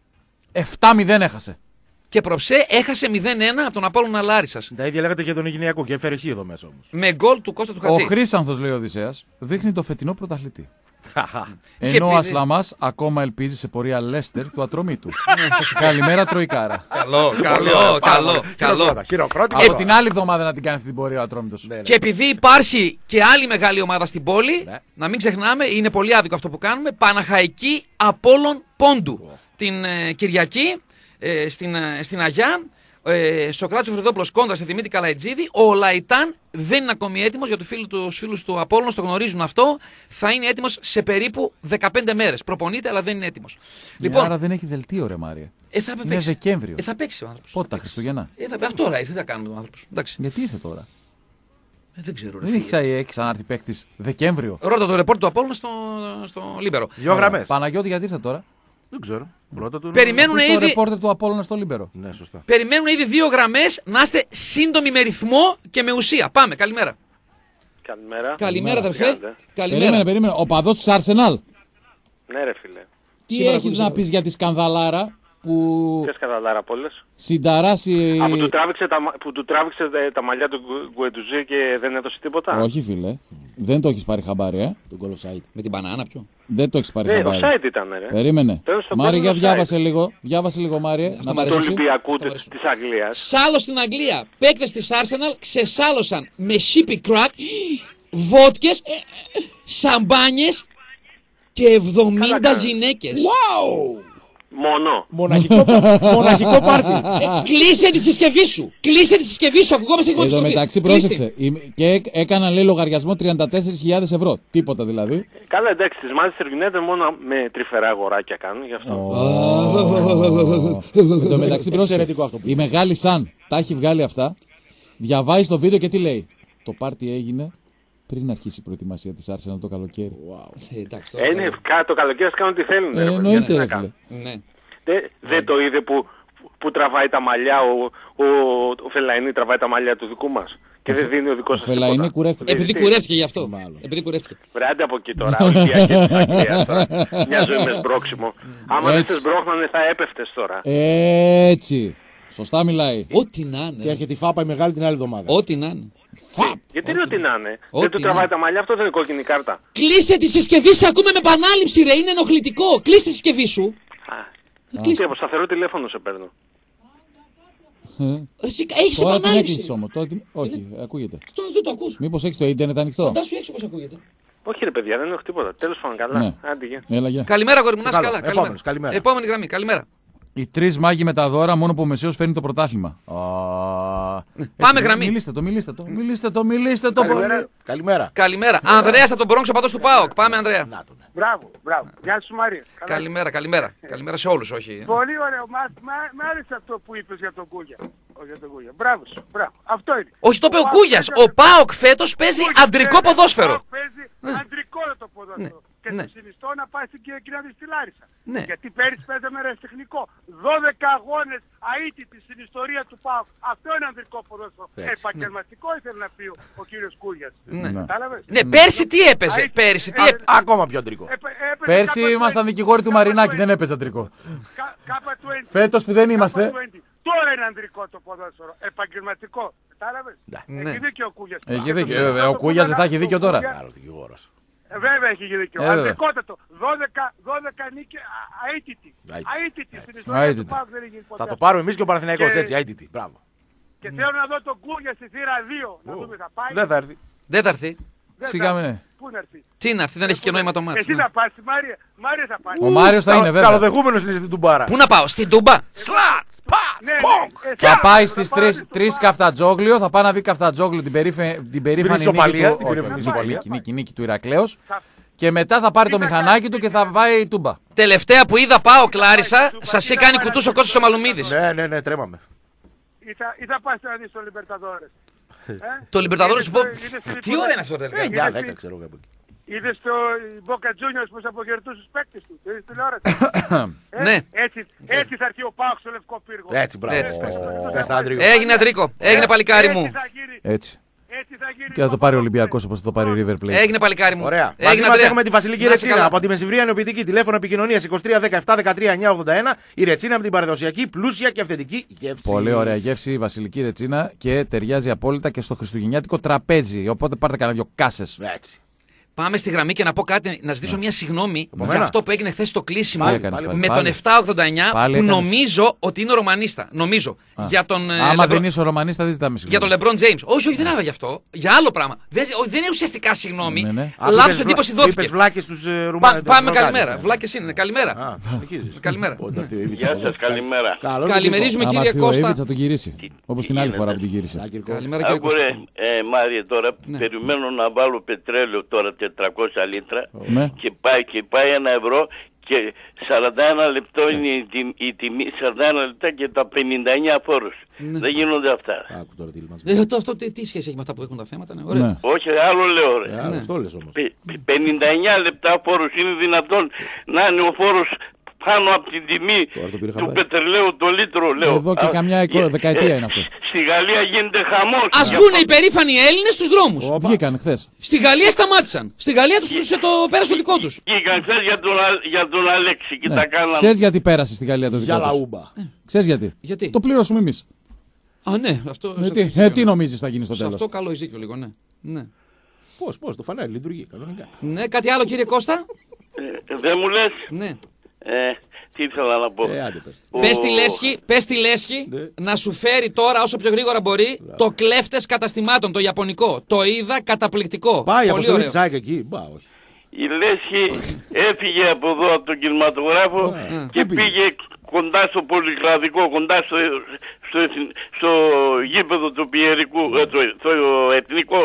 7-0 έχασε. Και προψέ έχασε 0-1 από τον Απόλλωνα Λάρισσας. Τα ίδια λέγατε και τον Ιγυνειακό και έφερε χ εδώ μέσα όμως. Με γκολ του Κώστα του Χατζή. Ο Χρήσανθος, λέει ο Οδυσσέας, δείχνει το φετινό πρωταθλητή. Ενώ ο Ασλαμάς ακόμα ελπίζει σε πορεία Λέστερ του Ατρομήτου. Καλημέρα, Τροϊκάρα. Καλό. Από την άλλη εβδομάδα να την κάνει αυτή την πορεία ο Ατρόμητος. Και επειδή υπάρχει και άλλη μεγάλη ομάδα στην πόλη, να μην ξεχνάμε, είναι πολύ άδικο αυτό που κάνουμε, Παναχαϊκή Απόλλων Πόντου. Την Κυριακή στην Αγιά. Σοκράτης Φρυδόπουλος κόντρα σε Δημήτρη Καλαϊτζίδη. Ο Λαϊτάν δεν είναι ακόμη έτοιμος, για τους φίλους του Απόλλωνα το γνωρίζουν αυτό. Θα είναι έτοιμος σε περίπου 15 μέρες. Προπονείται, αλλά δεν είναι έτοιμος. Λοιπόν, άρα δεν έχει δελτίο, ρε Μάρια. Είναι Δεκέμβριο. Θα παίξει ο άνθρωπος. Πότε τα Χριστούγεννα. Τώρα ήρθε, τι θα κάνουμε τον άνθρωπος. Γιατί ήρθε τώρα. Δεν ξέρω. Δεν έχει ξανάρθει παίκτης Δεκέμβριο. Ρώτα το ρεπόρτ του Απόλλωνα στο Λίμπερο. 2 γραμμές. Παναγιώτη, γιατί ήρθε τώρα. Δεν ξέρω. Περιμένουν ήδη. Το ρεπόρτερ του Απόλλωνα στο Λίμπερο. Ναι, σωστά. Περιμένουν ήδη 2 γραμμές, να είστε σύντομοι με ρυθμό και με ουσία. Πάμε, καλημέρα. Καλημέρα, αδερφέ. Περίμενε. Ο παδός της Arsenal. Ναι, ρε φίλε. Τι έχεις να πεις για τη σκανδαλάρα που. Ποια σκανδαλάρα από όλες. Συνταράσει. Που του τράβηξε τα μαλλιά του Γκουεντουζή και δεν έδωσε τίποτα. Όχι, φίλε. Δεν το έχεις πάρει χαμπάρι, Τον goal offside. Με την μπανάνα ποιο. Δεν το έχεις πάρει χαμπάρι. Offside ήταν, ρε. Περίμενε. Μάρια, για διάβασε λίγο. Διάβασε λίγο, Μάρια. Του Ολυμπιακού της Αγγλίας. Σάλο στην Αγγλία. Παίκτες της Arsenal ξεσάλωσαν με shippy crack, βότκες, σαμπάνιες και 70 γυναίκες. Wow! Μόνο. Μοναχικό πάρτι. Κλείσε τη συσκευή σου. Ακουγόμαστε λίγο επιστροφή. Μεταξύ, πρόσεξε. Και έκανα, λέει, λογαριασμό 34.000 ευρώ. Τίποτα δηλαδή. Καλά, εντάξει, τις Manchester United μόνο με τρυφερά αγοράκια κάνουν γι' αυτό. Εν τω μεταξύ, πρόσεξε. Η μεγάλη Σαν τα έχει βγάλει αυτά Διαβάζει το βίντεο και τι λέει. Το πάρτι έγινε πριν αρχίσει η προετοιμασία της Arsenal το καλοκαίρι. Εντάξει, Είναι το καλοκαίρι ας κάνουν τι θέλουν. Εννοείται, ρε φίλε. Ναι. Δεν το είδε που τραβάει τα μαλλιά, ο Φελαϊνί τραβάει τα μαλλιά του δικού μας. Και δεν δίνει ο δικός σας τίποτα. Φελαϊνί κουρεύτηκε. Επειδή κουρεύτηκε γι' αυτό. Επειδή κουρεύτηκε. Βρε από εκεί τώρα, Ολυμπιακές της Αγγλίας τώρα. Μια ζωή με σμπρώξιμο. Άμα δεν σε σμπρώχνανε θα έπεφτες τώρα. Έτσι. Σωστά μιλάει. Ό,τι να είναι. Και έρχεται η Φάπα η μεγάλη την άλλη εβδομάδα. Ό,τι να είναι. Γιατί λέω ότι να είναι. Δεν του τραβάει τα μαλλιά, αυτό δεν είναι κόκκινη κάρτα. Κλείσε τη συσκευή σου, ακούμε με επανάληψη, ρε. Είναι ενοχλητικό. Κλείσε τη συσκευή σου. Και από σταθερό τηλέφωνο σε παίρνω. Έχεις Τώρα την επανάληψη. έκλεισες όμως. Όχι, ακούγεται. Δεν το ακούς. Μήπως έχεις το ίντερνετ ανοιχτό. Φαντάσου έξω πώς ακούγεται. Όχι ρε παιδιά, δεν έχω τίποτα. Τέλος πάντων, καλά. Ναι. Άντε, γεια. Έλα, γεια. Καλημέρα, γόρι μου, να είσαι Καλό. καλά. Επόμενος, καλημέρα. Επόμενη γραμμή, καλημέρα. Οι 3 μάγοι με τα δώρα, μόνο που ο Μεσαίος φέρνει το πρωτάθλημα. Πάμε γραμμή. Μιλήστε το πολύ. Καλημέρα. Καλημέρα. Ανδρέας από τον Μπρόγκ, ο πατός του ΠΑΟΚ. Πάμε, Ανδρέα. Μπράβο. Γεια σου Μαρία. Καλημέρα. Καλημέρα σε όλους, όχι. Πολύ ωραίο. Μ' άρεσε αυτό που είπες για τον Κούγια. Μπράβο σου. Αυτό είναι. Όχι, το είπε ο Κούγιας. Ο ΠΑΟΚ φέτος παίζει αντρικό ποδόσφαιρο. Παίζει αντρικό το ποδόσφαιρο. Και Ναι. το συνιστώ να πάει στην κοινωνία στη Λάρισα. Ναι. Γιατί πέρυσι παίζαμε ρεστεχνικό. 12 αγώνες αίτητοι στην ιστορία του ΠΑΟΚ. Αυτό είναι ανδρικό ποδόσφαιρο. Επαγγελματικό ήθελε να πει ο κύριος Κούγιας. Ναι. Κατάλαβες? Ναι, πέρσι τι έπαιζε. Ακόμα πιο αντρικό. Πέρσι ήμασταν δικηγόροι του Μαρινάκη, δεν έπαιζε αντρικό. Φέτος που δεν είμαστε. Τώρα είναι ανδρικό το ποδόσφαιρο. Επαγγελματικό. Κατάλαβες? Ναι. Έχει δίκιο ο Κούγιας. Έχει δίκιο. Ο Κούγιας δεν θα έχει δίκιο τώρα. Άλλο δικηγόρος. Βέβαια έχει δίκιο. Ανδρικότατο. 12 νίκες αίτητη. Αίτητη. Στην ιστορία του ΠΑΟΚ δεν έχει γίνει ποτέ. Θα το πάρουμε εμείς και ο Παναθηναϊκός έτσι, αίτητη. Μπράβο. Και θέλω να δω τον Κούγια στη θύρα 2. Να δούμε θα πάει. Δεν θα έρθει. Δεν θα έρθει. Σιγά με. Πού να έρθει? Τι να έρθει, δεν έχει και νόημα το μάτι. Εσύ θα πας, Μάρια. Μάρια θα πάει. Ο Μάριος θα είναι βέβαια. Καλοδεχούμενος είναι στην Τουμπάρα. Πού να πάω, στην Τούμπα. Σλατ! Ναι, Πακ! Θα πάει στις 3 Καφτατζόγλιο, θα πάει να δει Καφτατζόγλιο την περήφανη ισοπαλία, νίκη του Ηρακλέως. Και μετά θα πάρει το μηχανάκι του και θα πάει η Τούμπα. Τελευταία που είδα πάω Κλάρισα, σας είχε κάνει κουτούς ο Κώστας ο Μαλουμίδης. Ναι, τρέμαμε. Ή θα πας να δεις το Λιμπερταδόρες. Το Λιμπερταδόρες που. Είδες Τι ώρα είναι αυτό τελικά. Για 10 ξέρω κάπου εκεί. Είδες το Boca Juniors πως αποχαιρετούσε τους παίκτες του. Το είδες τηλεόραση. Ναι. Έτσι θα αρχίσει ο ΠΑΟΚ στο Λευκό Πύργο. Έτσι, μπράβο. Έτσι. Πες τα αντρικό. Έγινε Αντρίκο, έγινε παλικάρι μου. Έτσι. Έτσι θα γίνει. Και θα το πάρει ο Ολυμπιακός όπως θα το πάρει η River Plate. Έγινε παλικάρι μου. Ωραία. Μαζί Έγινε μας Αντρέα. έχουμε τη Βασιλική Να είσαι Ρετσίνα καλά. από τη Μεσημβρία Νεοποιητική. Τηλέφωνο επικοινωνίας 23 17 13 981. Η Ρετσίνα με την παραδοσιακή, πλούσια και αυθεντική γεύση. Πολύ ωραία γεύση η Βασιλική Ρετσίνα και ταιριάζει απόλυτα και στο χριστουγεννιάτικο τραπέζι. Οπότε πάρτε κανένα 2 κάσες. Έτσι. Πάμε στη γραμμή και να πω κάτι, να ζητήσω μια συγγνώμη για μένα. αυτό που έγινε χθες στο κλείσιμο Πάλι έκανες, πάλι. με τον Πάλι. 789 Πάλι που έκανες. νομίζω ότι είναι ο Ρωμανίστα. Νομίζω. Για τον Άμα Lebron- δεν είσαι ο Ρωμανίστα, δεν ζητάμε για τον συγγνώμη. LeBron James. Όχι, δεν άβα γι' αυτό. Για άλλο πράγμα. Δεν είναι ουσιαστικά συγγνώμη. Ναι, ναι. Λάθος εντύπωση δόθηκε. Είπες βλάκες στους Ρουμάνους. Πάμε καλημέρα. Βλάκες είναι. Καλημέρα. Α, συνεχίζεις. Καλημέρα. Πότε αυτή η Ιβίτσα Γεια εδώ. σας, καλημέρα. Καλό Καλημερίζουμε Άμα κύριε έρθει ο Κώστα. Εύιτς θα τον γυρίσει. Όπως την άλλη φορά που την γύρισε. Καλημέρα κύριε Κώστα. Άκουρε, Μάρια, τώρα περιμένω να βάλω πετρέλαιο τώρα 400 λίτρα Ναι. και πάει 1 ευρώ και 41 λεπτό είναι η τιμή, 41 λεπτά και τα 59 φόρους. Δεν γίνονται αυτά. Άκου τώρα τι μας. Αυτό τι σχέση έχει με αυτά που έχουν τα θέματα. Ναι. Ωραία. Ναι. Όχι, άλλο λέω ρε. Αυτό λες όμως. 59 λεπτά φόρους, είναι δυνατόν να είναι ο φόρος πάνω από την τιμή Τώρα το πήρε του χαμπάρι. πετρελαίου το λίτρο, λέω. Εδώ και καμιά δεκαετία είναι αυτό. Στη Γαλλία γίνεται χαμός. Ας βγουν οι περήφανοι Έλληνες στους δρόμους. Βγήκαν χθες. Στη Γαλλία σταμάτησαν. Στη Γαλλία τους πέρασε το δικό τους. Βγήκαν χθες για τον Αλέξη και Ναι. τα κάναν. Ξέρεις γιατί πέρασε στη Γαλλία το δικό Για τους. λαούμπα. Ξέρεις γιατί. Γιατί? Το πλήρωσουμε εμείς. Α, ναι, αυτό. Τι νομίζεις θα γίνει στο Σε τέλος. αυτό καλό Ιζίκιο λίγο, ναι. Ναι. Πώς, το φανάρι λειτουργεί κανονικά. Ναι, κάτι άλλο κύριε Κώστα. Δεν μου λες. Ναι. Τι ήθελα να πω. Άντε πες. Πες τη Λέσχη Ναι. να σου φέρει τώρα όσο πιο γρήγορα μπορεί το κλέφτες καταστημάτων, το ιαπωνικό. Το είδα καταπληκτικό. Πάει από Πολύ το ωραίο. Ριτσάκ εκεί. Μπα, όχι. Η Λέσχη έφυγε από εδώ από τον κινηματογράφο και Πού πήγε? πήγε κοντά στο πολυκλαδικό, κοντά στο γήπεδο του Πιερικού, το εθνικό,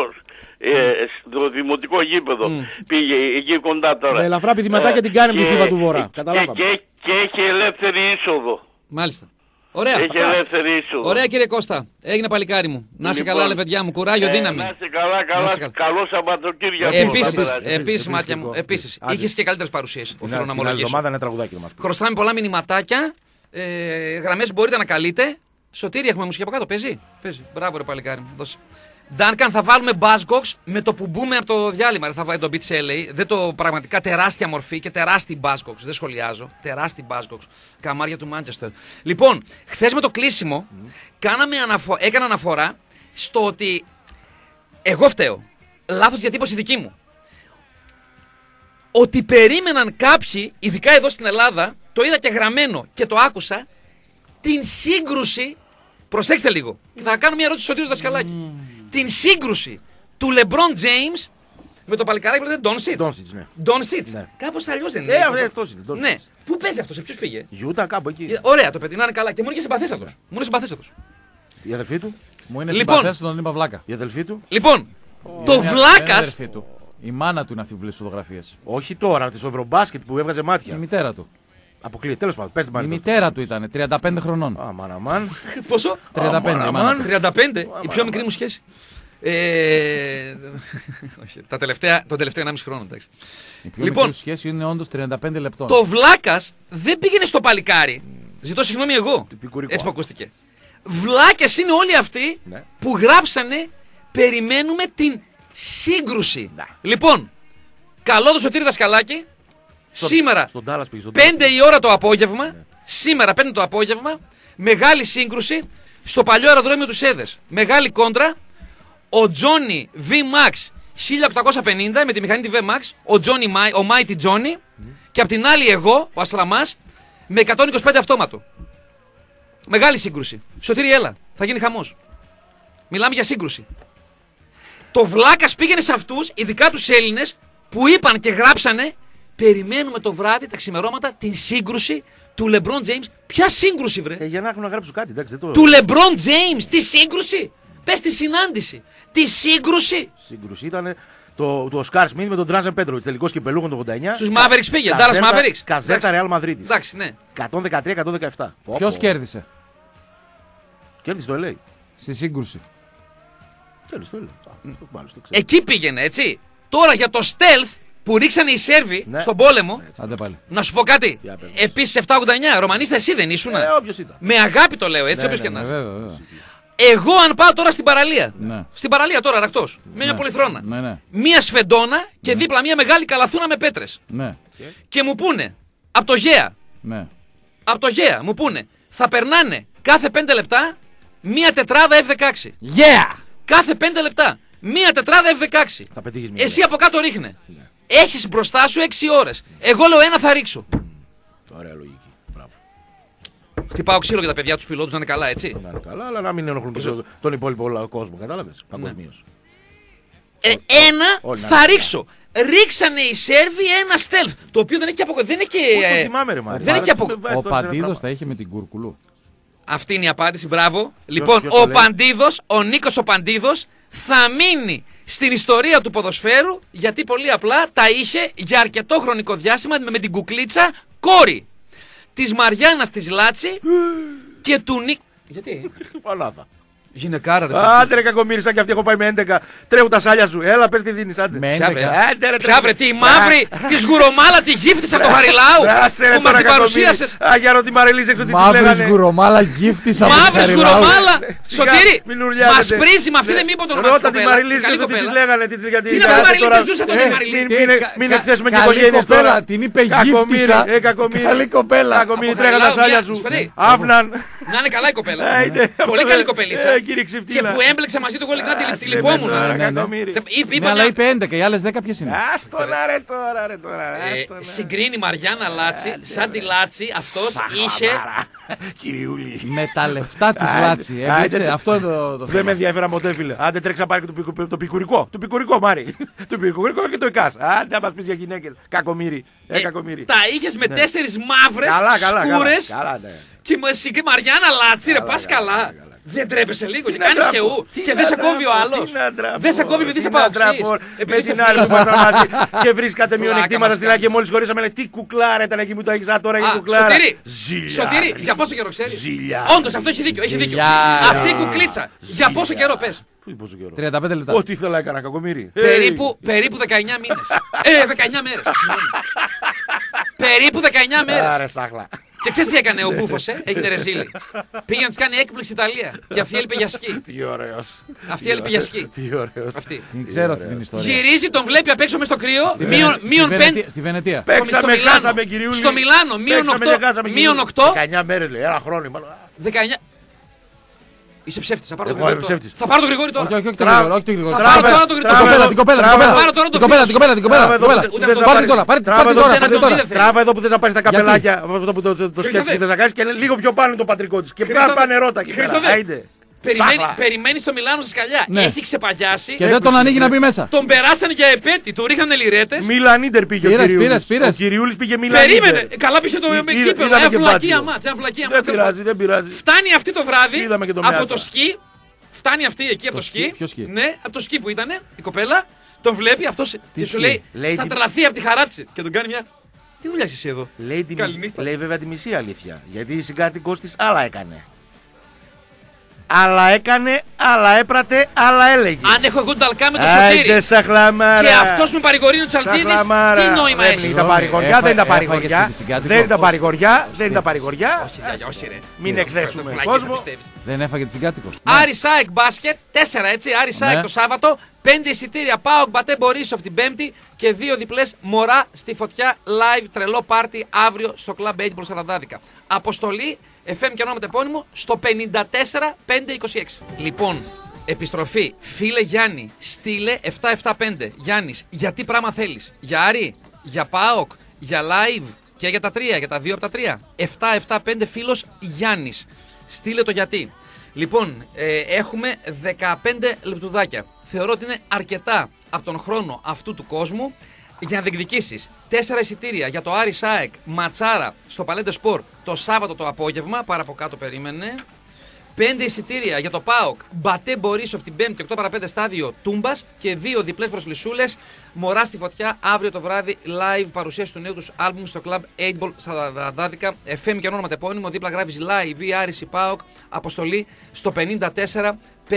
στο δημοτικό γήπεδο. Πήγε εκεί κοντά τώρα. Με ελαφρά πηδηματάκια την κάνει με τη στίβα του Βορρά. και- Καταλάβαμε. Και έχει ελεύθερη είσοδο. Μάλιστα. Ωραία. Έχει ελεύθερη είσοδο. Ωραία, κύριε Κώστα. Έγινε παλικάρι μου. Να είσαι καλά, λεβεντιά μου. Κουράγιο, δύναμη. Να είσαι καλά. Καλό Σαββατοκύριακο. Επίσης, μάτια μου. Επίσης. Είχες και καλύτερες παρουσίες. Οφείλω να ομολογήσω. Εβδομάδα είναι τραγουδάκι μας. Χρωστάμε πολλά μηνυματάκια. Γραμμές μπορείτε να καλείτε. Σωτήρι, έχουμε μουσική από κάτω. Παίζει. Μπράβο, ρε παλικάρι μου. Δώσε. Ντάνκαν, θα βάλουμε Buzzcocks με το που μπούμε από το διάλειμμα. Θα βάλει το Beats LA. Δεν το πραγματικά τεράστια μορφή και τεράστιοι Buzzcocks. Δεν σχολιάζω. Τεράστιοι Buzzcocks. Καμάρια του Manchester. Λοιπόν, χθες με το κλείσιμο έκανα αναφορά στο ότι εγώ φταίω. Λάθος διατύπωση δική μου. Ότι περίμεναν κάποιοι, ειδικά εδώ στην Ελλάδα, το είδα και γραμμένο και το άκουσα, την σύγκρουση. Προσέξτε λίγο. Και θα κάνω μια ερώτηση στο Σωτήριο Δασκαλάκη. Την σύγκρουση του LeBron James με το παλικάράκι που λέγεται Doncic. Ναι. Κάπως αλλιώς δεν είναι. Αυτός είναι. Ναι. Πού παίζει αυτό, σε ποιους πήγε? Γιούτα, κάπου εκεί. Ωραία, το παιδί να είναι καλά. Και μου είναι και συμπαθέστατος. Η αδελφή του. Μου είναι συμπαθέστατο, τον είπα βλάκα. Η αδελφή του. Λοιπόν, το βλάκας. Η μάνα του είναι αυτή που βλέπει φωτογραφίες. Όχι τώρα, στο Ευρωμπάσκετ που έβγαζε μάτια. Η μητέρα του. Αποκλείεται, τέλος πάντων. Πες την Η πάλι. μητέρα του ήταν 35 χρονών. Αμάν. Πόσο? 35. 35, η πιο μικρή μου σχέση. Τον τελευταίο 1,5 χρόνο, εντάξει. Η πιο μικρή σχέση είναι όντως 35 λεπτών. Το βλάκας δεν πήγαινε στο παλικάρι. Ζητώ συγγνώμη εγώ. Έτσι που ακούστηκε. Βλάκες είναι όλοι αυτοί που γράψανε περιμένουμε την σύγκρουση. Λοιπόν, καλό το Σωτήρη Δασκαλάκη. Σήμερα, 5 η ώρα το απόγευμα, σήμερα 5 το απόγευμα, μεγάλη σύγκρουση στο παλιό αεροδρόμιο του Σέδες. Μεγάλη κόντρα, ο Τζόνι VMAX 1850 με τη μηχανή τη VMAX, ο Mighty Johnny και απ' την άλλη εγώ, ο Αστραμάς, με 125 αυτόματο. Μεγάλη σύγκρουση. Σωτήρη, έλα, θα γίνει χαμός. Μιλάμε για σύγκρουση. Το βλάκας πήγαινε σε αυτούς, ειδικά τους Έλληνες, που είπαν και γράψανε περιμένουμε το βράδυ, τα ξημερώματα, την σύγκρουση του LeBron James. Ποια σύγκρουση, βρε? Για να έχουν να γράψουν κάτι, εντάξει. Του LeBron James, τη σύγκρουση. Πες τη συνάντηση. Τη σύγκρουση. Σύγκρουση ήταν το Oscar Smith με τον Drazen Petrovic, τελικός κυπελούχων το 89. Στους Mavericks πήγε, Dallas Mavericks. Καζέτα Real Madrid. Εντάξει, ναι. 113-117. Ποιος κέρδισε? Κέρδισε το LA. Στη σύγκρουση. Τέλος, το LA. Εκεί πήγαινε, έτσι. Τώρα για το stealth που ρίξανε οι Σέρβοι στον πόλεμο. Να σου πω κάτι. Επίσης 789, Ρωμανίστα εσύ δεν ήσουν? Όποιος ήταν. Με αγάπη το λέω, έτσι, όποιος και να είσαι. Εγώ αν πάω τώρα στην παραλία. Στην παραλία τώρα, Ρακτός. Με μια πολυθρόνα. Μία σφεντόνα και δίπλα μια μεγάλη καλαθούνα με πέτρες. Και μου πούνε, από το Γέα. Από το Γέα μου πούνε, θα περνάνε κάθε 5 λεπτά μία τετράδα F16. Κάθε 5 λεπτά. Μία τετράδα F16. Εσύ από κάτω ρίχνε. Έχεις μπροστά σου 6 ώρες. Εγώ λέω ένα θα ρίξω. Ωραία λογική. Χτυπάω ξύλο για τα παιδιά τους πιλότους να είναι καλά, έτσι. Να είναι καλά, αλλά να μην ενοχλούν τον υπόλοιπο κόσμο. Κατάλαβες. Παγκοσμίως. Ένα θα ρίξω. Ρίξανε οι Σέρβοι ένα stealth. Το οποίο δεν έχει από. Δεν έχει από. Ο Παντίδος τα είχε με την Κούρκουλου. Αυτή είναι η απάντηση, μπράβο. Λοιπόν, ο Παντίδος, ο Νίκος ο Παντίδος, θα μείνει στην ιστορία του ποδοσφαίρου γιατί πολύ απλά τα είχε για αρκετό χρονικό διάστημα με την κουκλίτσα κόρη της Μαριάννας της Λάτση και του Νίκ. Γιατί? Παλάδα. Γυναικάρα, ρε. Άντε ρε κακομοίρισα και αυτή έχω πάει με 11. Τρέχουν τα σάλια σου. Έλα, πες τι δίνεις, άντε. Με 11. Ποια βρε, τη μαύρη, τη σγουρομάλα, τη γύφτησα από το Χαριλάου. Που μας την παρουσίασες. Αγιάρο τη Μαρελίζα έξω τι της Μαύρη λέγανε. σγουρομάλα γύφτησα από το Μαύρη Χαριλάου. σγουρομάλα. Σωτήρη, λουριάζετε. μας πρίζει, μα αυτή δεν μήπω τον ονομάζει. Ρώτα τη Μαρελίζα έξω τι της λέγανε. Τι είναι με Μαρελίζα, ζούσα τον Μαρελίζα. Μην εκθέσουμε και οικογένειες τώρα. Την είπε γύφτησα. Καλή κοπέλα. Κακομοίρη, τρέχαν τα σάλια σου. Άφναν. Να είναι καλά η κοπέλα. Πολύ καλή κοπελίτσα. Και που έμπλεξε μαζί του εγώ ειλικρινά τη λυπόμουν. Αλλά είπε 11, οι άλλες 10 ποιες είναι? Άστον ρε τώρα. Συγκρίνει Μαριάννα Λάτση, σαν τη Λάτση αυτός είχε. Κυριούλη. Με τα λεφτά της Λάτση. Αυτό είναι το θέμα. Δεν με ενδιαφέρει ποτέ, φίλε. Άντε τρέξα πάρει το πικουρικό. Το πικουρικό, Μάρι. Το πικουρικό και το ΕΚΑΣ. Άντε να μας πεις για γυναίκες. Κακομοίρη. Τα είχες με 4 μαύρες σκούρες. Και Μαριάννα Λάτση, ρε, πας καλά. Δεν τρέπεσαι λίγο και κάνεις και ου και δεν σε κόβει ο άλλος. Δεν σε κόβει επειδή είσαι παοξής. Με την άλλη που ήμασταν μαζί και βρίσκατε μειονεκτήματα στη Λάκη και μόλις χωρίσαμε λέει τι κουκλάρα ήταν εκεί που το έχεις τώρα είναι κουκλάρα. Σωτήρη, για πόσο καιρό ξέρεις? Όντως αυτό έχει δίκιο. Αυτή η κουκλίτσα για πόσο καιρό πες? 35 λεπτά. Ό,τι ήθελα έκανα κακομοίρη. Περίπου 19 μήνες. 19 μέρες. Περίπου 19 μέρες. Άρε σάχλα. Και ξέρεις τι έκανε ο Μπούφος, έγινε ρεζίλη. Πήγε να της κάνει έκπληξη Ιταλία. Και αυτή έλειπε για σκι. Τι ωραίος. Αυτή έλειπε για σκι. Τι ωραίος. Αυτή. Την ξέρω αυτή την ιστορία. Γυρίζει, τον βλέπει απ' έξω μες στο κρύο. Μείον 5. Στη Βενετία. Παίξαμε, χάσαμε κυριούλη. Στο Μιλάνο, μείον 8. 19 μέρες λέει, ένα χρόνο. 19. Είσαι ψεύτης, θα πάρω το Εγώ είμαι Γρηγόρη. ψεύτης. Θα πάρω το Γρηγόρη τώρα. Όχι το Γρηγόρη, όχι το Γρηγόρη. Θα πάρω τώρα το Γρηγόρη. Την κοπέλα. Πάρω τώρα το φίλο. Τράβα εδώ που θες να πάρεις τα καπελάκια. Αυτό που το σκέφτεσαι θες να κάνεις και λίγο πιο πάνω το πατρικό της. Και πάνε ρώτα. Περιμένει στο Μιλάνο στη σκαλιά. Έχει ξεπαγιάσει. Και δεν τον ανοίγει να μπει μέσα. Τον περάσανε για επέτη, του ρίχνανε λιρέτες. Μίλαν Ίντερ πήγε ο Κυριούλης. Ο Κυριούλης πήγε Μίλαν Ίντερ. Περίμενε, καλά πήγε το κύπελο. Ένα βλακία μάτς. Δεν πειράζει. Φτάνει αυτή το βράδυ από Μιάτσα. το σκι. Φτάνει αυτή εκεί από το σκι. Ποιο σκι? Ναι, από το σκι που ήταν η κοπέλα. Τον βλέπει αυτός και σου λέει θα τρελαθεί από τη χαρά της. Και τον κάνει μια. Τι δουλειά είσαι εσύ εδώ? Λέει βέβαια τη μισή αλήθεια. Γιατί η συγκάτοικος της άλλα έκανε. Άλλα έκανε, άλλα έπρατε, άλλα έλεγε. Αν έχω εγώ ταλκά με το Σωτήρη και αυτός με παρηγορεί ο Τσαλτίδης, τι νόημα έχει? Δεν είναι τα παρηγοριά, δεν είναι τα παρηγοριά. Δεν είναι τα παρηγοριά, δεν είναι τα παρηγοριά. Όχι ρε. Μην εκθέσουμε κόσμο. Δεν έφαγε τη συγκάτοικο. Άρη ΑΕΚ μπάσκετ, 4 έτσι, Άρη ΑΕΚ το Σάββατο, 5 εισιτήρια ΠΑΟΚ Μπατέ Μπορίσοφ την Πέμπτη και 2 διπλές Μωρά στη Φωτιά live τρελό πάρτι αύριο στο Club 8 Σαραντάδικα. Αποστολή FM και ονόματα επώνυμο στο 54526. Λοιπόν, επιστροφή. Φίλε Γιάννη, στείλε 775. Γιάννης, γιατί πράγμα θέλεις? Για Άρη, για ΠΑΟΚ, για live και για τα 3, για τα 2 από τα 3. 775 φίλος Γιάννης. Στείλε το γιατί. Λοιπόν, έχουμε 15 λεπτουδάκια. Θεωρώ ότι είναι αρκετά από τον χρόνο αυτού του κόσμου για να διεκδικήσεις 4 εισιτήρια για το Άρη ΑΕΚ ματσάρα στο Παλέντε Σπορ το Σάββατο το απόγευμα, πάρα από κάτω περίμενε. 5 εισιτήρια για το ΠΑΟΚ Μπατέ Μπορίσοφ την 5η 8 παρα 5 στάδιο Τούμπας και 2 διπλές προσλυσούλες Μωρά στη Φωτιά αύριο το βράδυ live παρουσίαση του νέου τους άλμπουμ στο Club 8 Ball Σαραντάδικα. FM και ονόματα επώνυμο, δίπλα γράφεις live ή Άρης ή ΠΑΟΚ, αποστολή στο 54526.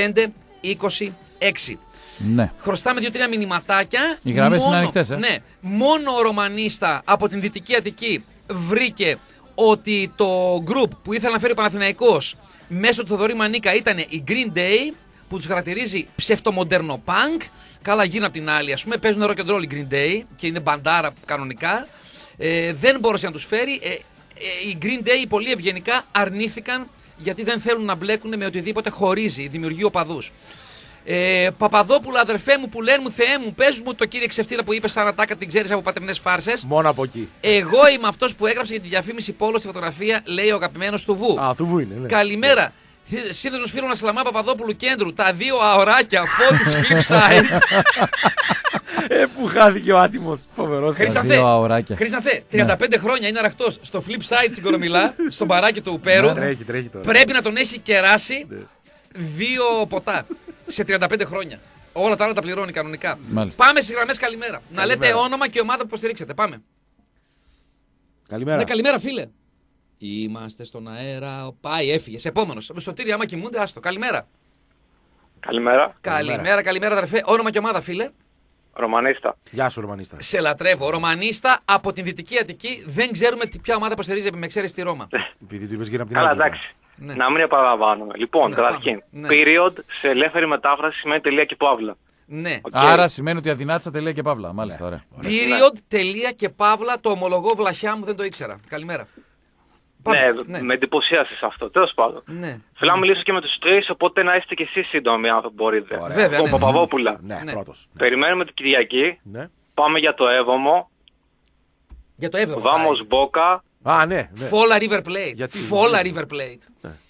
Ναι. Χρωστάμε 2-3 μηνυματάκια. Οι γραμμές είναι ανοιχτές, Ναι. Μόνο ο Ρωμανίστα από την Δυτική Αττική βρήκε ότι το group που ήθελε να φέρει ο Παναθηναϊκός μέσω του Θοδωρή Μανίκα ήταν η Green Day, που τους χαρακτηρίζει ψευτομοντέρνο punk. Καλά γίνουν απ' την άλλη, ας πούμε. Παίζουν rock and roll η Green Day και είναι μπαντάρα κανονικά. Δεν μπόρεσε να τους φέρει. Οι Green Day πολύ ευγενικά αρνήθηκαν γιατί δεν θέλουν να μπλέκουν με οτιδήποτε χωρίζει, δημιουργεί οπαδούς. Παπαδόπουλα, αδερφέ μου, που λένε μου, Θεέ μου, πες μου το κύριε Ξεφτύρα που είπε σαν ατάκα την ξέρεις από πατρινές φάρσες. Μόνο από εκεί. Εγώ είμαι αυτός που έγραψε για τη διαφήμιση Πόλο στη φωτογραφία, λέει ο αγαπημένος του Βου. Α, του Βου είναι, ναι. Καλημέρα. Σύνδεσμος φίλων Ασλαμά Παπαδόπουλου Κέντρου, τα 2 αωράκια, Φώτης Flipside. Που χάθηκε ο άτιμος. Φοβερός. Χρήσταθέ, 35 χρόνια είναι αραχτός στο Flipside στην Κορομιλά, στο μπαράκι του Ουπέρου. Τρέχει τώρα. Πρέπει να τον έχει κεράσει 2 ποτά σε 35 χρόνια. Όλα τα άλλα τα πληρώνει κανονικά. Μάλιστα. Πάμε στις γραμμές καλημέρα. Να λέτε όνομα και ομάδα που υποστηρίξετε. Πάμε. Καλημέρα. Ναι, καλημέρα φίλε. Είμαστε στον αέρα. Πάει, έφυγε. Επόμενος. Σωτήρι, άμα κοιμούνται, άστο. Καλημέρα. Καλημέρα, αδερφέ. Όνομα και ομάδα, φίλε. Ρωμανίστα. Γεια σου, Ρωμανίστα. Σε λατρεύω. Ρωμανίστα από την Δυτική Αττική. Δεν ξέρουμε ποια ομάδα υποστηρίζει με εξαίρεση τη Ρώμα. Επειδή του είπες γύρω από την άλλη. Καλά, εντάξει. Ναι. Να μην επαναλαμβάνουμε. Λοιπόν, καταρχήν. Ναι. Period σε ελεύθερη μετάφραση σημαίνει τελεία και παύλα. Ναι. Okay. Άρα σημαίνει ότι αδυνάτησα τελεία και παύλα. Μάλιστα, ωραία. Period, τελεία και παύλα. Το ομολογώ, βλαχιά μου, δεν το ήξερα. Καλημέρα. Ναι, με εντυπωσίασες αυτό. Τέλος πάντων. Ναι. Θέλω να μιλήσω και με τους τρεις, οπότε να είστε και εσείς σύντομοι αν μπορείτε. Βέβαια. Λοιπόν, Παπαδόπουλα. Ναι, πρώτος. Περιμένουμε την Κυριακή. Ναι. Πάμε για το 7ο. Για το 7ο. Vamos Boca. Α, ναι. Fola River Plate. Fola River Plate.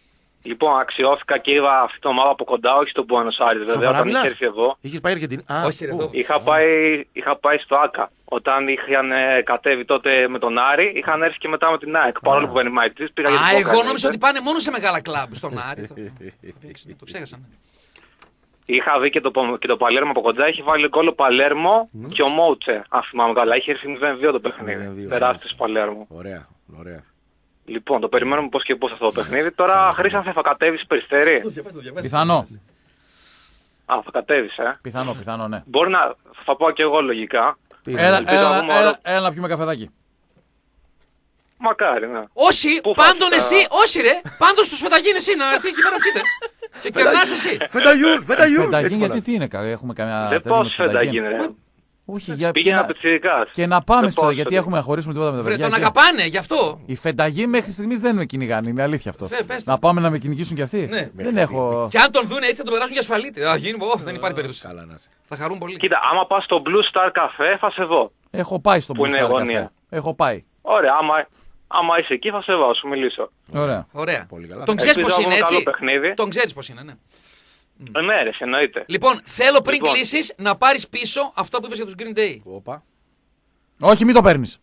Λοιπόν, αξιώθηκα και είδα αυτή την ομάδα από κοντά, όχι στον Buenos Aires βέβαια, όταν είχε έρθει εδώ. Είχες πάει Αργεντινή? Όχι, ρε, εδώ. Είχα πάει στο ΆΚΑ. Όταν είχαν κατέβει τότε με τον Άρη, είχαν έρθει και μετά με την ΑΕΚ. Παρόλο που δεν είμαι αιτητής, πήγα για την Boca. Εγώ νόμιζα ότι πάνε μόνο σε μεγάλα κλαμπ στον Άρη. Το ξέχασα. Είχα δει και το Παλέρμο από κοντά, είχε βάλει γκολ ο Παλέρμο και ο Μότσε, αν θυμάμαι καλά. Είχε έρθει 0-2 το παιχνίδι. Τεράστιος Παλέρμο. Ωραία, ωραία. Λοιπόν, το περιμένουμε πώς και πώς αυτό το παιχνίδι. Τώρα, Χρήστανθε, θα κατέβεις Περιστέρι? Πιθανό. Θα κατέβεις, Πιθανό, ναι. Μπορεί να... Θα πάω και εγώ λογικά. Έλα να πιούμε καφεδάκι. Μακάρι, ναι. Όχι, πάντων εσύ, όχι ρε. Πάντων στους Φεταγίν εσύ να έρθει εκεί πέρα ψείτε. Και κερνάς εσύ. Φεταγιούν. Φεταγίν γιατί τι είναι, έχουμε καμιά... Δεν πάω στους Φεταγίν, ρε. Όχι, για πήγαινα πιτσιρικάς. Και να πάμε στο, γιατί έχουμε να χωρίσουμε τίποτα με τα παιδιά. Τον αγαπάνε, γι' αυτό. Οι Φεταγίν μέχρι στιγμής δεν με κυνηγάνε, είναι αλήθεια αυτό. Να πάμε να με κυνηγήσουν κι αυτοί. Ναι. Δεν έχω... Και αν τον δουν έτσι θα τον περάσουν για ασφαλίτη. Δεν υπάρχει περίπτωση. Θα χαρούν πολύ. Κοίτα, άμα πας στο Blue Star Café θα σε δω. Έχω πάει στο Blue Star Café. Έχω πάει. Ωραία, άμα είσαι εκεί θα σε δω, σου μιλήσω. Ωραία. Τον ξέρεις πώς είναι έτσι. Τον ξέρεις πώς είναι, ναι. Ναι, ρε, εννοείται. Λοιπόν, θέλω πριν κλείσεις να πάρεις πίσω αυτό που είπες για τους Green Day. Όχι, μην το παίρνεις.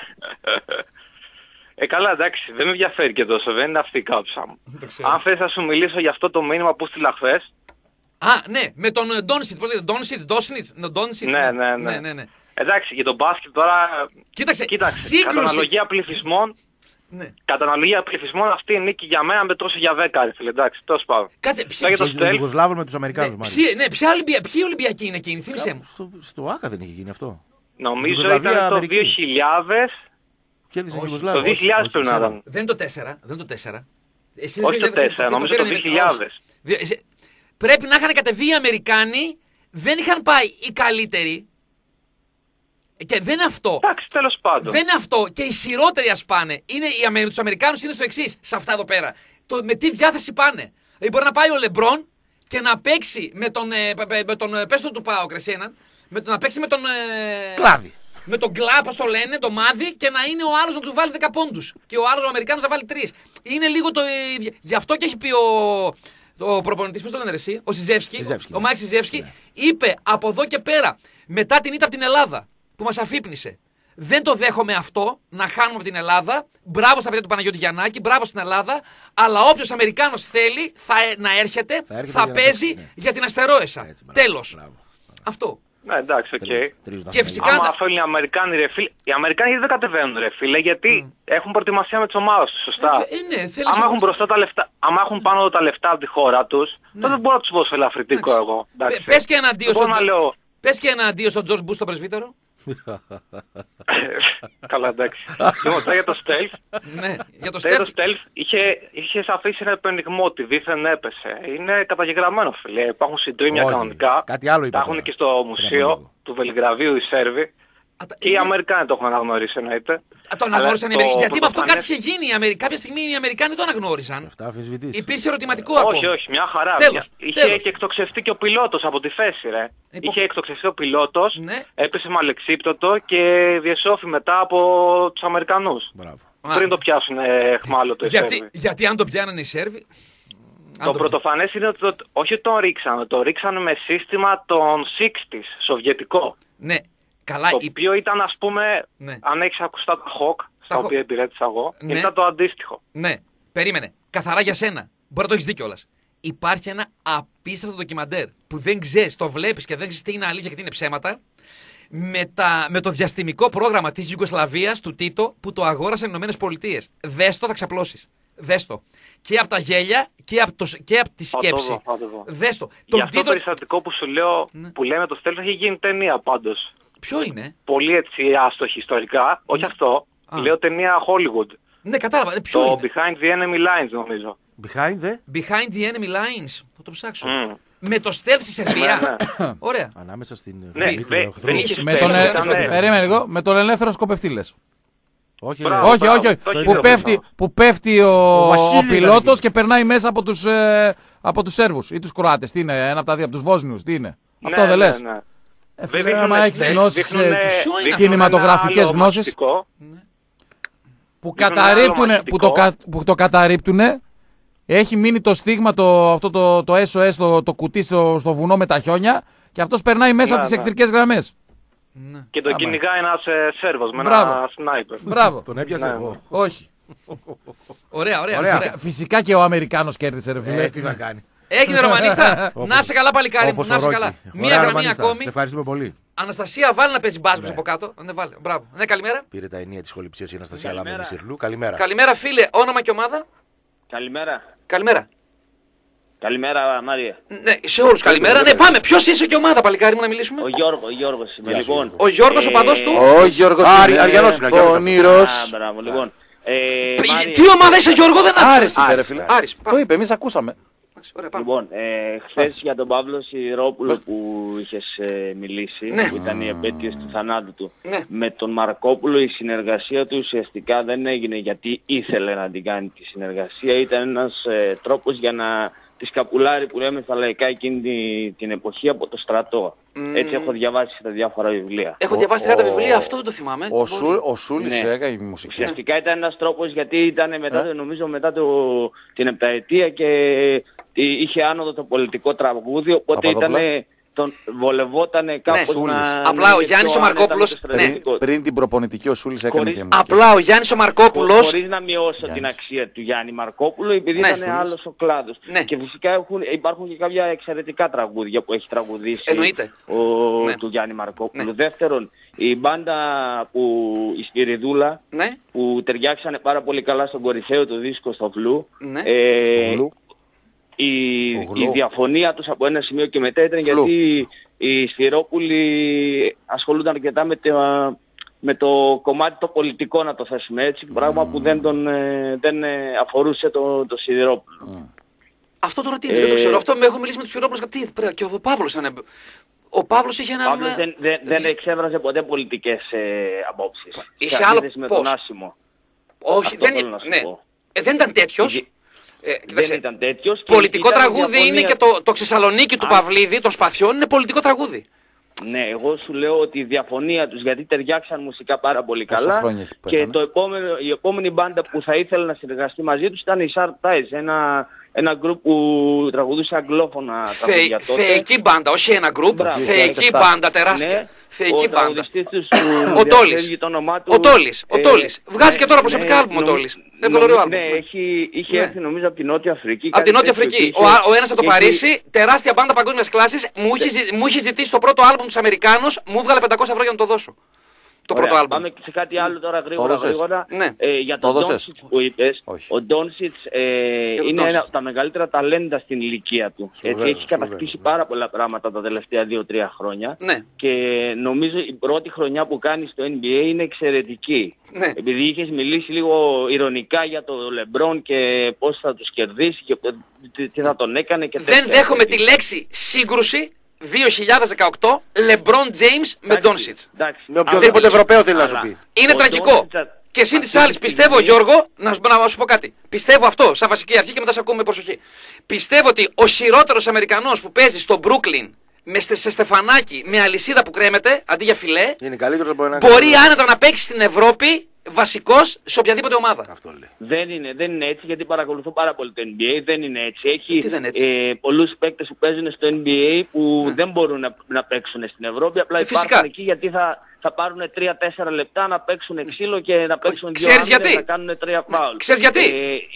Καλά, εντάξει, δεν με ενδιαφέρει και τόσο, δεν είναι αυτή η κάψα μου. Αν θες να σου μιλήσω για αυτό το μήνυμα που στείλα χθες. Ναι, με τον Ντόνσιτ, πώς λέγεται, Ντόνσιτ. Ναι. Εντάξει, για τον μπάσκετ τώρα... Κοίταξε, κατά αναλογία πληθυσμών αυτή η νίκη για μένα μετρούσε για 10, ρε φίλε, εντάξει, τόσο πάω. Κάτσε, Τους Ιουγκοσλάβους με τους Αμερικάνους μάλιστα. Ναι, ποιοι Ολυμπιακοί είναι εκείνοι, θύμισε μου. Στο ΆΚΑ δεν είχε γίνει αυτό. Νομίζω ήταν το 2000... Το 2000 πρέπει να ήταν. Δεν είναι το 4. Όχι το 4, νομίζω το 2000. Πρέπει να είχαν κατεβεί οι Αμερικάνοι, δεν είχαν πάει οι καλύτεροι. Και δεν είναι αυτό. Εντάξει, τέλος πάντων. Δεν είναι αυτό. Και οι σειρότεροι ας πάνε. Τους Αμερικάνους είναι στο εξής, σε αυτά εδώ πέρα. Με τι διάθεση πάνε. Δηλαδή μπορεί να πάει ο Λεμπρόν και να παίξει με τον πες του Πάο Κρεσέναν, να παίξει με τον... Κλάδι. Με τον κλά, πώς το λένε, το μάδι, και να είναι ο άλλος να του βάλει 10 πόντους. Και ο άλλος ο Αμερικάνος να βάλει 3. Είναι λίγο το... Γι' αυτό και έχει πει ο προπονητής, πώς το λένε εσύ, ο Σιζεύσκι, ο Μάικ Σιζεύσκι, είπε από εδώ και πέρα, μετά την ήττα από την Ελλάδα, που μας αφύπνισε. Δεν το δέχομαι αυτό, να χάνουμε από την Ελλάδα. Μπράβο στα παιδιά του Παναγιώτη Γιαννάκη, μπράβο στην Ελλάδα. Αλλά όποιος Αμερικάνος θέλει να έρχεται, θα παίζει για την Αστερόεσα. Τέλος. Αυτό. Ναι, εντάξει, οκ. Και φυσικά... Άμα θέλουν οι Αμερικάνοι, ρε φίλε, οι Αμερικάνοι δεν κατεβαίνουν, ρε φίλε, γιατί έχουν προετοιμασία με τις ομάδες τους, σωστά. Άμα έχουν μπροστά τα λεφτά, άμα έχουν πάνω τα λεφτά από τη χώρα τους, τότε δεν μπορώ να τους δώσω ελαφρυντικό εγώ. Πες και ένα αντίο στον George Bush στο πρεσβύτερο. Καλά, εντάξει. Λοιπόν, για το Stealth. Ναι, για το Stealth είχε αφήσει ένα επενδυγμό ότι δίθεν έπεσε. Είναι καταγεγραμμένο, φίλε. Υπάρχουν συντρίμια κανονικά. Κάτι άλλο τα έχουν και στο μουσείο του Βελιγραδίου οι Σέρβοι. Και οι Αμερικάνοι το έχουν αναγνωρίσει, εννοείται. Το αναγνώρισαν οι Αμερικάνοι. Γιατί με αυτό κάτι είχε γίνει. Κάποια στιγμή οι Αμερικάνοι το αναγνώρισαν. Υπήρχε ερωτηματικό ακόμα. Όχι, μια χαρά. Είχε και εκτοξευτεί και ο πιλότος από τη θέση, ρε. Είχε εκτοξευτεί ο πιλότος, έπεσε με αλεξίπτωτο και διεσώθη μετά από τους Αμερικανούς. Πριν το πιάσουν εχμάλωτο οι Σέρβοι. Γιατί αν το πιάνανε οι Σέρβοι. Το πρωτοφανές είναι ότι όχι ότι τον ρίξανε, το ρίξανε με σύστημα των 60's, σοβιετικό. Ναι. Καλά, το οποίο ήταν, ας πούμε, αν έχεις ακουστά τα Hawk, στα οποία υπηρέτησα εγώ, ήταν το αντίστοιχο. Ναι, περίμενε. Καθαρά για σένα. Μπορεί να το έχεις δει κιόλας. Υπάρχει ένα απίστευτο ντοκιμαντέρ που δεν ξέρεις, το βλέπεις και δεν ξέρεις τι είναι αλήθεια και τι είναι ψέματα, με το διαστημικό πρόγραμμα της Ιουγκοσλαβίας του Τίτο που το αγόρασαν οι Ηνωμένες Πολιτείες. Δες το, θα ξαπλώσεις. Δες το. Και από τα γέλια και από τη σκέψη. Δες το. Για αυτό το περιστατικό που σου λέω, που λέμε το Stealth, έχει γίνει ταινία πάντως. Ποιο είναι? Πολύ έτσι άστοχη ιστορικά. Όχι αυτό. Λέω ταινία Hollywood. Ναι, κατάλαβα. Ποιο το είναι? Behind the Enemy Lines νομίζω. Behind the Enemy Lines. Θα το ψάξω. Με το Stealth στη Σερβία. Ωραία. Ανάμεσα στην... Περίμενε λίγο. Με τον ελεύθερο σκοπευτή λες. Όχι. Που πέφτει ο πιλότος και περνάει μέσα από τους Σέρβους ή τους Κροάτες. Τι είναι, ένα από τα δύο, από τους Βόσνιους. Τι είναι? Αυτό δεν λες? Άμα έχεις γνώσεις, κινηματογραφικές γνώσεις που το καταρρίπτουνε Έχει μείνει το στίγμα, αυτό το SOS, το κουτί στο βουνό με τα χιόνια και αυτός περνάει μέσα από τις εχθρικές γραμμές. Και το κυνηγάει ένας Σέρβος με ένα σνάιπερ. Μπράβο. Τον έπιασε. Όχι. Ωραία. Φυσικά και ο Αμερικάνος κέρδισε, ρε φίλε. Τι θα κάνει. Έγινε Ρωμανίστα. Να σε καλά, παλικάρι μου. Να σε καλά. Μία γραμμή ακόμη. Σε ευχαριστούμε πολύ. Αναστασία, βάλει να παίζει μπάσκετ από κάτω. Ναι, βάλε. Μπράβο. Ναι, καλημέρα. Πήρε τα ενία της χοληψίας η Αναστασία Λάμενη Σιρλού. Καλημέρα. Καλημέρα, φίλε. Όνομα και ομάδα. Καλημέρα. Καλημέρα, Μάρια. Ναι, σε όλους καλημέρα. Ναι, πάμε. Ποιος είσαι και ομάδα, παλικάρι μου, να μιλήσουμε. Ο Γιώργος είμαι, λοιπόν. Ο Γιώργος, ο παδός του. Ο Γιώργος Αριανός είναι ο Νίρος. Μπράβο, λοιπόν. Τι ομάδα είσαι, Γιώργο, δεν άκουσα. Άρης, ρε φίλε. Το είπε, εμείς ακούσαμε. Λοιπόν, χθες για τον Παύλο Σιδηρόπουλο που είχες μιλήσει, που ήταν η επέτειος του θανάτου του, με τον Μαρκόπουλο η συνεργασία του ουσιαστικά δεν έγινε γιατί ήθελε να την κάνει τη συνεργασία, ήταν ένας τρόπος για να τη σκαπουλάρει που λέμε στα λαϊκά εκείνη την εποχή από το στρατό. Έτσι έχω διαβάσει τα διάφορα βιβλία. Έχω διαβάσει 30 βιβλία, αυτό δεν το θυμάμαι. Ο Σούλης έκανε η μουσική. Ουσιαστικά ήταν ένας τρόπος γιατί ήταν μετά, νομίζω μετά την επταετία και είχε άνοδο το πολιτικό τραγούδι, οπότε τον βολευότανε κάπως να... Απλά ο Γιάννης ο Μαρκόπουλος... Πριν την προπονητική ο Σούλης έκανε και μουσική. Απλά ο Γιάννης ο Μαρκόπουλος... Χωρίς να μειώσω την αξία του Γιάννη Μαρκόπουλου, επειδή ήταν άλλος ο κλάδος. Και φυσικά υπάρχουν και κάποια εξαιρετικά τραγούδια που έχει τραγουδήσει του Γιάννη Μαρκόπουλου. Δεύτερον, η μπάντα η Σπυριδούλα, που ταιριάξανε πάρα πολύ καλά στον κορυφαίο του δίσκο στο Φλου, η διαφωνία τους από ένα σημείο και μετά ήταν γιατί οι Σφυρόπουλοι ασχολούνταν αρκετά με το κομμάτι το πολιτικό, να το θέσουμε έτσι, πράγμα που δεν αφορούσε το Σιδηρόπουλο. Αυτό τώρα τι είναι, δεν το ξέρω. Αυτό με έχω μιλήσει με τους Σφυρόπουλους και ο Παύλος ήταν... Ο Παύλος είχε ένα... Ο Παύλος δεν εξέβραζε ποτέ πολιτικές απόψεις. Είχε άλλο με τον Άσιμο. Όχι, δεν ήταν τέτοιος. Δεν ήταν τέτοιος. Πολιτικό τραγούδι είναι και το Ξεσσαλονίκη του Παυλίδη, των Σπαθιών, είναι πολιτικό τραγούδι. Ναι, εγώ σου λέω ότι η διαφωνία τους, γιατί ταιριάξαν μουσικά πάρα πολύ καλά και η επόμενη μπάντα που θα ήθελε να συνεργαστεί μαζί τους ήταν η Sharp Ties, ένα γκρουπ που τραγουδούσε αγγλόφωνα τραγουδιά τότε. Θεϊκή μπάντα, όχι ένα γκρουπ, θεϊκή μπάντα, τεράστια. Θεϊκή μπάντα. Ο Τόλης. Ο Τόλης. Βγάζει και τώρα προσωπικά άλμπουμ ο Τόλης. Ναι, είχε έρθει νομίζω από την Νότια Αφρική. Από την Νότια Αφρική. Ο ένας από το Παρίσι, τεράστια μπάντα παγκόσμιας κλάσης, μου είχε ζητήσει το πρώτο άλμπουμ τους Αμερικάνους, μου έβγαλε 500 ευρώ για να το δώσω. Το πρώτο άλμπουμ. Πάμε σε κάτι άλλο τώρα γρήγορα. Για τον Ντόνσιτς που είπες. Ο Ντόνσιτς είναι ένα από τα μεγαλύτερα ταλέντα στην ηλικία του. Έχει κατακτήσει πάρα πολλά πράγματα τα τελευταία 2-3 χρόνια. Και νομίζω η πρώτη χρονιά που κάνει στο NBA είναι εξαιρετική. Επειδή είχες μιλήσει λίγο ηρωνικά για το LeBron και πώς θα τους κερδίσει και τι θα τον έκανε και δεν δέχομαι τη λέξη σύγκρουση 2018 LeBron James με Doncic. Με οποιοδήποτε Ευρωπαίο θέλει να σου πει. Είναι τραγικό. Και συν της άλλης πιστεύω, Γιώργο, να σου πω κάτι. Πιστεύω αυτό, σαν βασική αρχή και μετά σε ακούμε με προσοχή. Πιστεύω ότι ο χειρότερος Αμερικανός που παίζει στο Brooklyn σε στεφανάκι με αλυσίδα που κρέμεται αντί για φιλέ, μπορεί άνετα να παίξει στην Ευρώπη βασικός σε οποιαδήποτε ομάδα. Αυτό λέει. Δεν είναι έτσι, γιατί παρακολουθώ πάρα πολύ το NBA. Δεν είναι έτσι. Έχει πολλούς παίκτες που παίζουν στο NBA που δεν μπορούν να παίξουν στην Ευρώπη. Απλά υπάρχουν εκεί γιατί θα πάρουν 3-4 λεπτά να παίξουν ξύλο και να παίξουν 2 άμυνες, να κάνουν 3 φάουλ. Ξέρεις γιατί?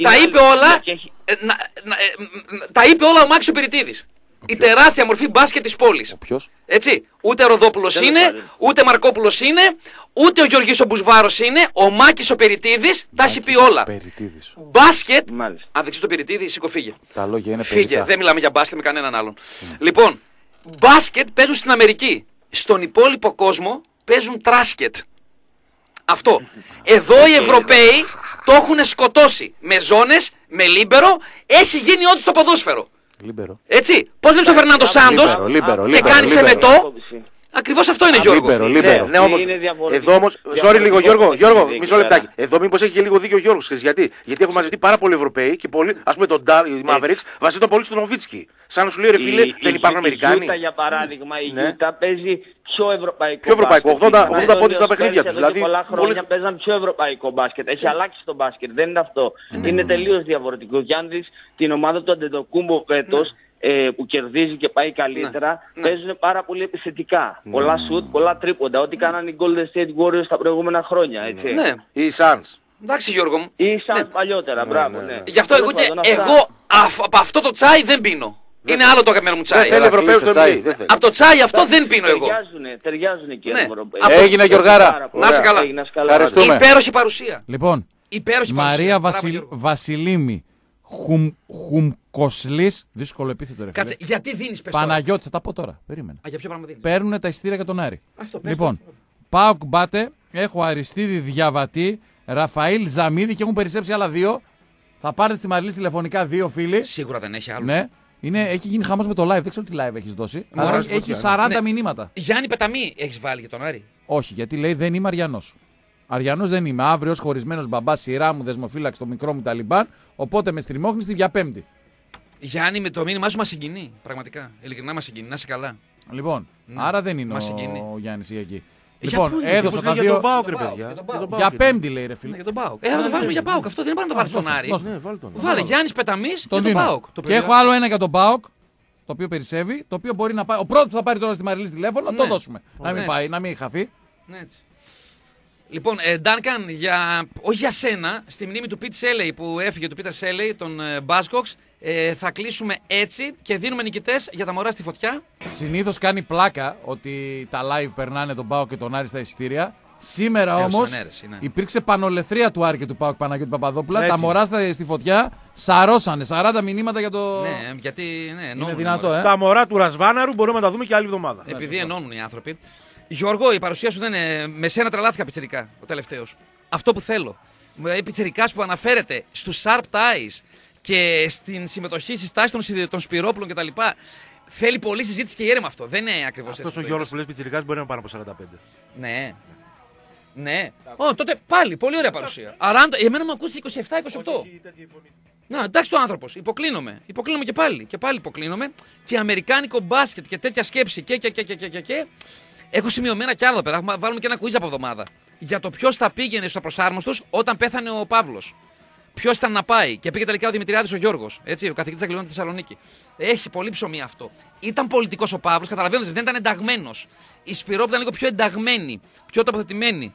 Τα είπε όλα ο Μάκης Πυρητίδης. Η τεράστια μορφή μπάσκετ της πόλης. Έτσι. Ούτε Ροδόπουλος είναι, ούτε Μαρκόπουλος είναι, ούτε ο Γεωργής ο Μπουσβάρος είναι, ο Μάκης ο Περιτίδης τα έχει πει όλα. Μπάσκετ, αν δείξεις το Περιτίδη, σήκω φύγε. Τα λόγια είναι φύγε, δεν μιλάμε για μπάσκετ με κανέναν άλλον. Λοιπόν, μπάσκετ παίζουν στην Αμερική. Στον υπόλοιπο κόσμο παίζουν τράσκετ. Αυτό. Εδώ οι Ευρωπαίοι το έχουν σκοτώσει με ζώνες, με λίμπερο, έχει γίνει ό,τι στο ποδόσφαιρο. Λίμπερο. Έτσι, πώς βλέπεις τον Φερνάντο Σάντος και κάνει σε μετό Ακριβώς αυτό είναι, Γιώργο. Λίμπερο. Ναι, όμως, εδώ όμως, λίγο Γιώργο, μισό λεπτάκι. Εδώ μήπως έχει και λίγο δίκιο ο Γιώργος. Γιατί έχουν μαζευτεί πάρα πολλοί Ευρωπαίοι και πολλοί, ας πούμε τον Mavericks, βασίζονται πολύ στον Νοβίτσκι. Σαν να σου λέει ρε φίλε, δεν υπάρχουν Αμερικάνοι. Η Γιούτα για παράδειγμα, η Γιούτα παίζει πιο ευρωπαϊκό. Πιο ευρωπαϊκό, 80 πόντους στα παιχνίδια τους. Δηλαδή πολλά χρόνια παίζαν πιο ευρωπαϊκό μπάσκετ. Έχει αλλάξει το μπάσκετ, δεν είναι αυτό. Είναι τελείως διαφορετικό. Και αν δεις την ομάδα του Αντετοκούμπο φέτος, που κερδίζει και πάει καλύτερα, παίζουν πάρα πολύ επιθετικά. Πολλά σουτ, πολλά τρίποντα. Ό,τι κάνανε οι Golden State Warriors τα προηγούμενα χρόνια, έτσι. Ναι. Οι Suns. Εντάξει, Γιώργο μου. Ή Suns παλιότερα, μπράβο, ναι. Γι' αυτό εγώ από αυτό το τσάι δεν πίνω. Είναι άλλο το αγαπημένο μου τσάι. Θέλει Ευρωπαίος το τσάι. Από το τσάι αυτό δεν πίνω εγώ. Ταιριάζουν και οι Ευρωπαίοι. Έγινε, Γιωργάρα. Να είσαι καλά. Ευχαριστούμε. Υπέροχη παρουσία. Λοιπόν, Μαρία Βασιλίμη Χουμκοσλής, δύσκολο επίθετο ρε φίλε. Κάτσε, γιατί δίνεις πες Παναγιώτη, θα τα πω τώρα. Περίμενε. Για ποιο πράγμα δίνεις? Παίρνουν τα εισιτήρια για τον Άρη. Λοιπόν, ΠΑΟΚ Μπάτε, έχω Αριστίδη Διαβατή, Ραφαήλ Ζαμίδη και έχουν περισσέψει άλλα 2. Θα πάρετε στη Μαριλή τηλεφωνικά 2 φίλοι. Σίγουρα δεν έχει άλλους. Ναι. Έχει γίνει χαμός με το live. Δεν ξέρω τι live έχεις δώσει. Αλλά έχει 40 μηνύματα. Γιάννη Πεταμή έχεις βάλει για τον Άρη? Όχι, γιατί λέει δεν είμαι Αριανός. Αριανός δεν είμαι. Αύριο χωρισμένος μπαμπά, σειρά μου, δεσμοφύλαξη, το μικρό μου Ταλιμπάν. Οπότε με στριμώχνεις για Πέμπτη. Γιάννη, με το μήνυμά σου μας συγκινεί. Πραγματικά. Ειλικρινά μας συγκινεί. Να είσαι καλά. Λοιπόν, άρα δεν είναι ο Γιάννης εκεί. Λοιπόν, έδωσα τα 2. Για τον ΠΑΟΚ, ρε παιδιά. Για Πέμπτη λέει ρε φίλε. Για τον ΠΑΟΚ. Θα το βάζουμε για ΠΑΟΚ. Αυτό δεν είναι να το βάλει στον Άρη. Βάλε Γιάννης Πεταμής για τον ΠΑΟΚ. Και έχω άλλο ένα για τον ΠΑΟΚ. Το οποίο περισσεύει. Το οποίο μπορεί να πάει. Ο πρώτος που θα πάρει τώρα στη Μαριλή τηλέφωνο, να το δώσουμε. Να μην χαθεί. Λοιπόν, Ντάνκαν, όχι για σένα, στη μνήμη του Πίτερ Σέλεϊ που έφυγε, του Πίτερ Σέλεϊ, τον Μπάσκοξ, θα κλείσουμε έτσι και δίνουμε νικητές για τα μωρά στη φωτιά. Συνήθως κάνει πλάκα ότι τα live περνάνε τον ΠΑΟΚ και τον Άρη στα εισιτήρια. Σήμερα όμως υπήρξε πανολεθρία του Άρη και του ΠΑΟΚ Παναγιώτη Παπαδόπουλα. Τα μωρά στη φωτιά σαρώσανε 40 μηνύματα για το. Ναι, γιατί είναι δυνατό, Τα μωρά του Ρασβάναρου μπορούμε να τα δούμε και άλλη εβδομάδα. Επειδή ενώνουν οι άνθρωποι. Γιώργο, η παρουσία σου δεν είναι. Με σένα τρελάθηκα πιτσιρικά ο τελευταίος. Αυτό που θέλω. Δηλαδή, πιτσιρικάς που αναφέρεται στους Sharp Ties και στην συμμετοχή στις τάσεις των Σπυρόπουλων κτλ. Θέλει πολλή συζήτηση και ήρεμα αυτό. Δεν είναι ακριβώς έτσι. Αυτός ο Γιώργος που λες πιτσιρικάς μπορεί να είναι πάνω από 45. Ναι. Ναι. Τότε πάλι πολύ ωραία παρουσία. Άρα, εμένα μου ακούσει 27-28. Να, εντάξει το άνθρωπος. Υποκλίνομαι. Υποκλίνομαι και πάλι. Και πάλι υποκλίνομαι. Και αμερικάνικο μπάσκετ και τέτοια σκέψη και. Έχω σημειωμένα κι άλλα πέρα. Βάλουμε και ένα quiz από εβδομάδα. Για το ποιος θα πήγαινε στο Προσάρμοστος όταν πέθανε ο Παύλος. Ποιος ήταν να πάει. Και πήγε τελικά ο Δημητριάδης ο Γιώργος. Έτσι, ο καθηγητής Αγγλικών στη Θεσσαλονίκη. Έχει πολύ ψωμί αυτό. Ήταν πολιτικός ο Παύλος, καταλαβαίνετε, δεν ήταν ενταγμένος. Η Σπυρόπουλα ήταν λίγο πιο ενταγμένη, πιο τοποθετημένη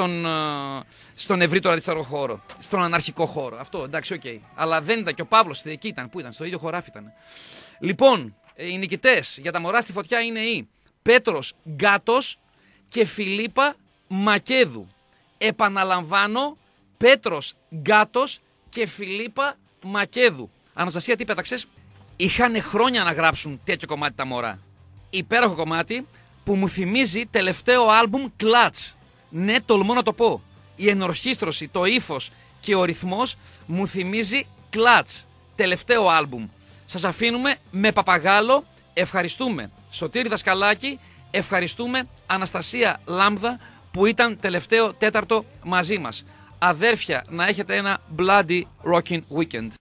στον ευρύτερο αριστερό χώρο. Στον αναρχικό χώρο. Αυτό εντάξει, οκ. Αλλά δεν ήταν και ο Παύλος εκεί ήταν. Πού ήταν, στο ίδιο χωράφι ήταν. Λοιπόν, οι νικητές για τα μωρά στη φωτιά είναι οι Πέτρος Γκάτος και Φιλίπα Μακέδου. Επαναλαμβάνω, Πέτρος Γκάτος και Φιλίπα Μακέδου. Αναστασία, τι πέταξες? Είχαν χρόνια να γράψουν τέτοιο κομμάτι τα μωρά. Υπέροχο κομμάτι που μου θυμίζει τελευταίο άλμπουμ Clutch. Ναι, τολμώ να το πω. Η ενορχήστρωση, το ύφος και ο ρυθμός μου θυμίζει Clutch. Τελευταίο άλμπουμ. Σας αφήνουμε με παπαγάλο. Ευχαριστούμε Σωτήρη Δασκαλάκη, ευχαριστούμε Αναστασία Λάμδα που ήταν τελευταίο τέταρτο μαζί μας. Αδέρφια, να έχετε ένα bloody rocking weekend.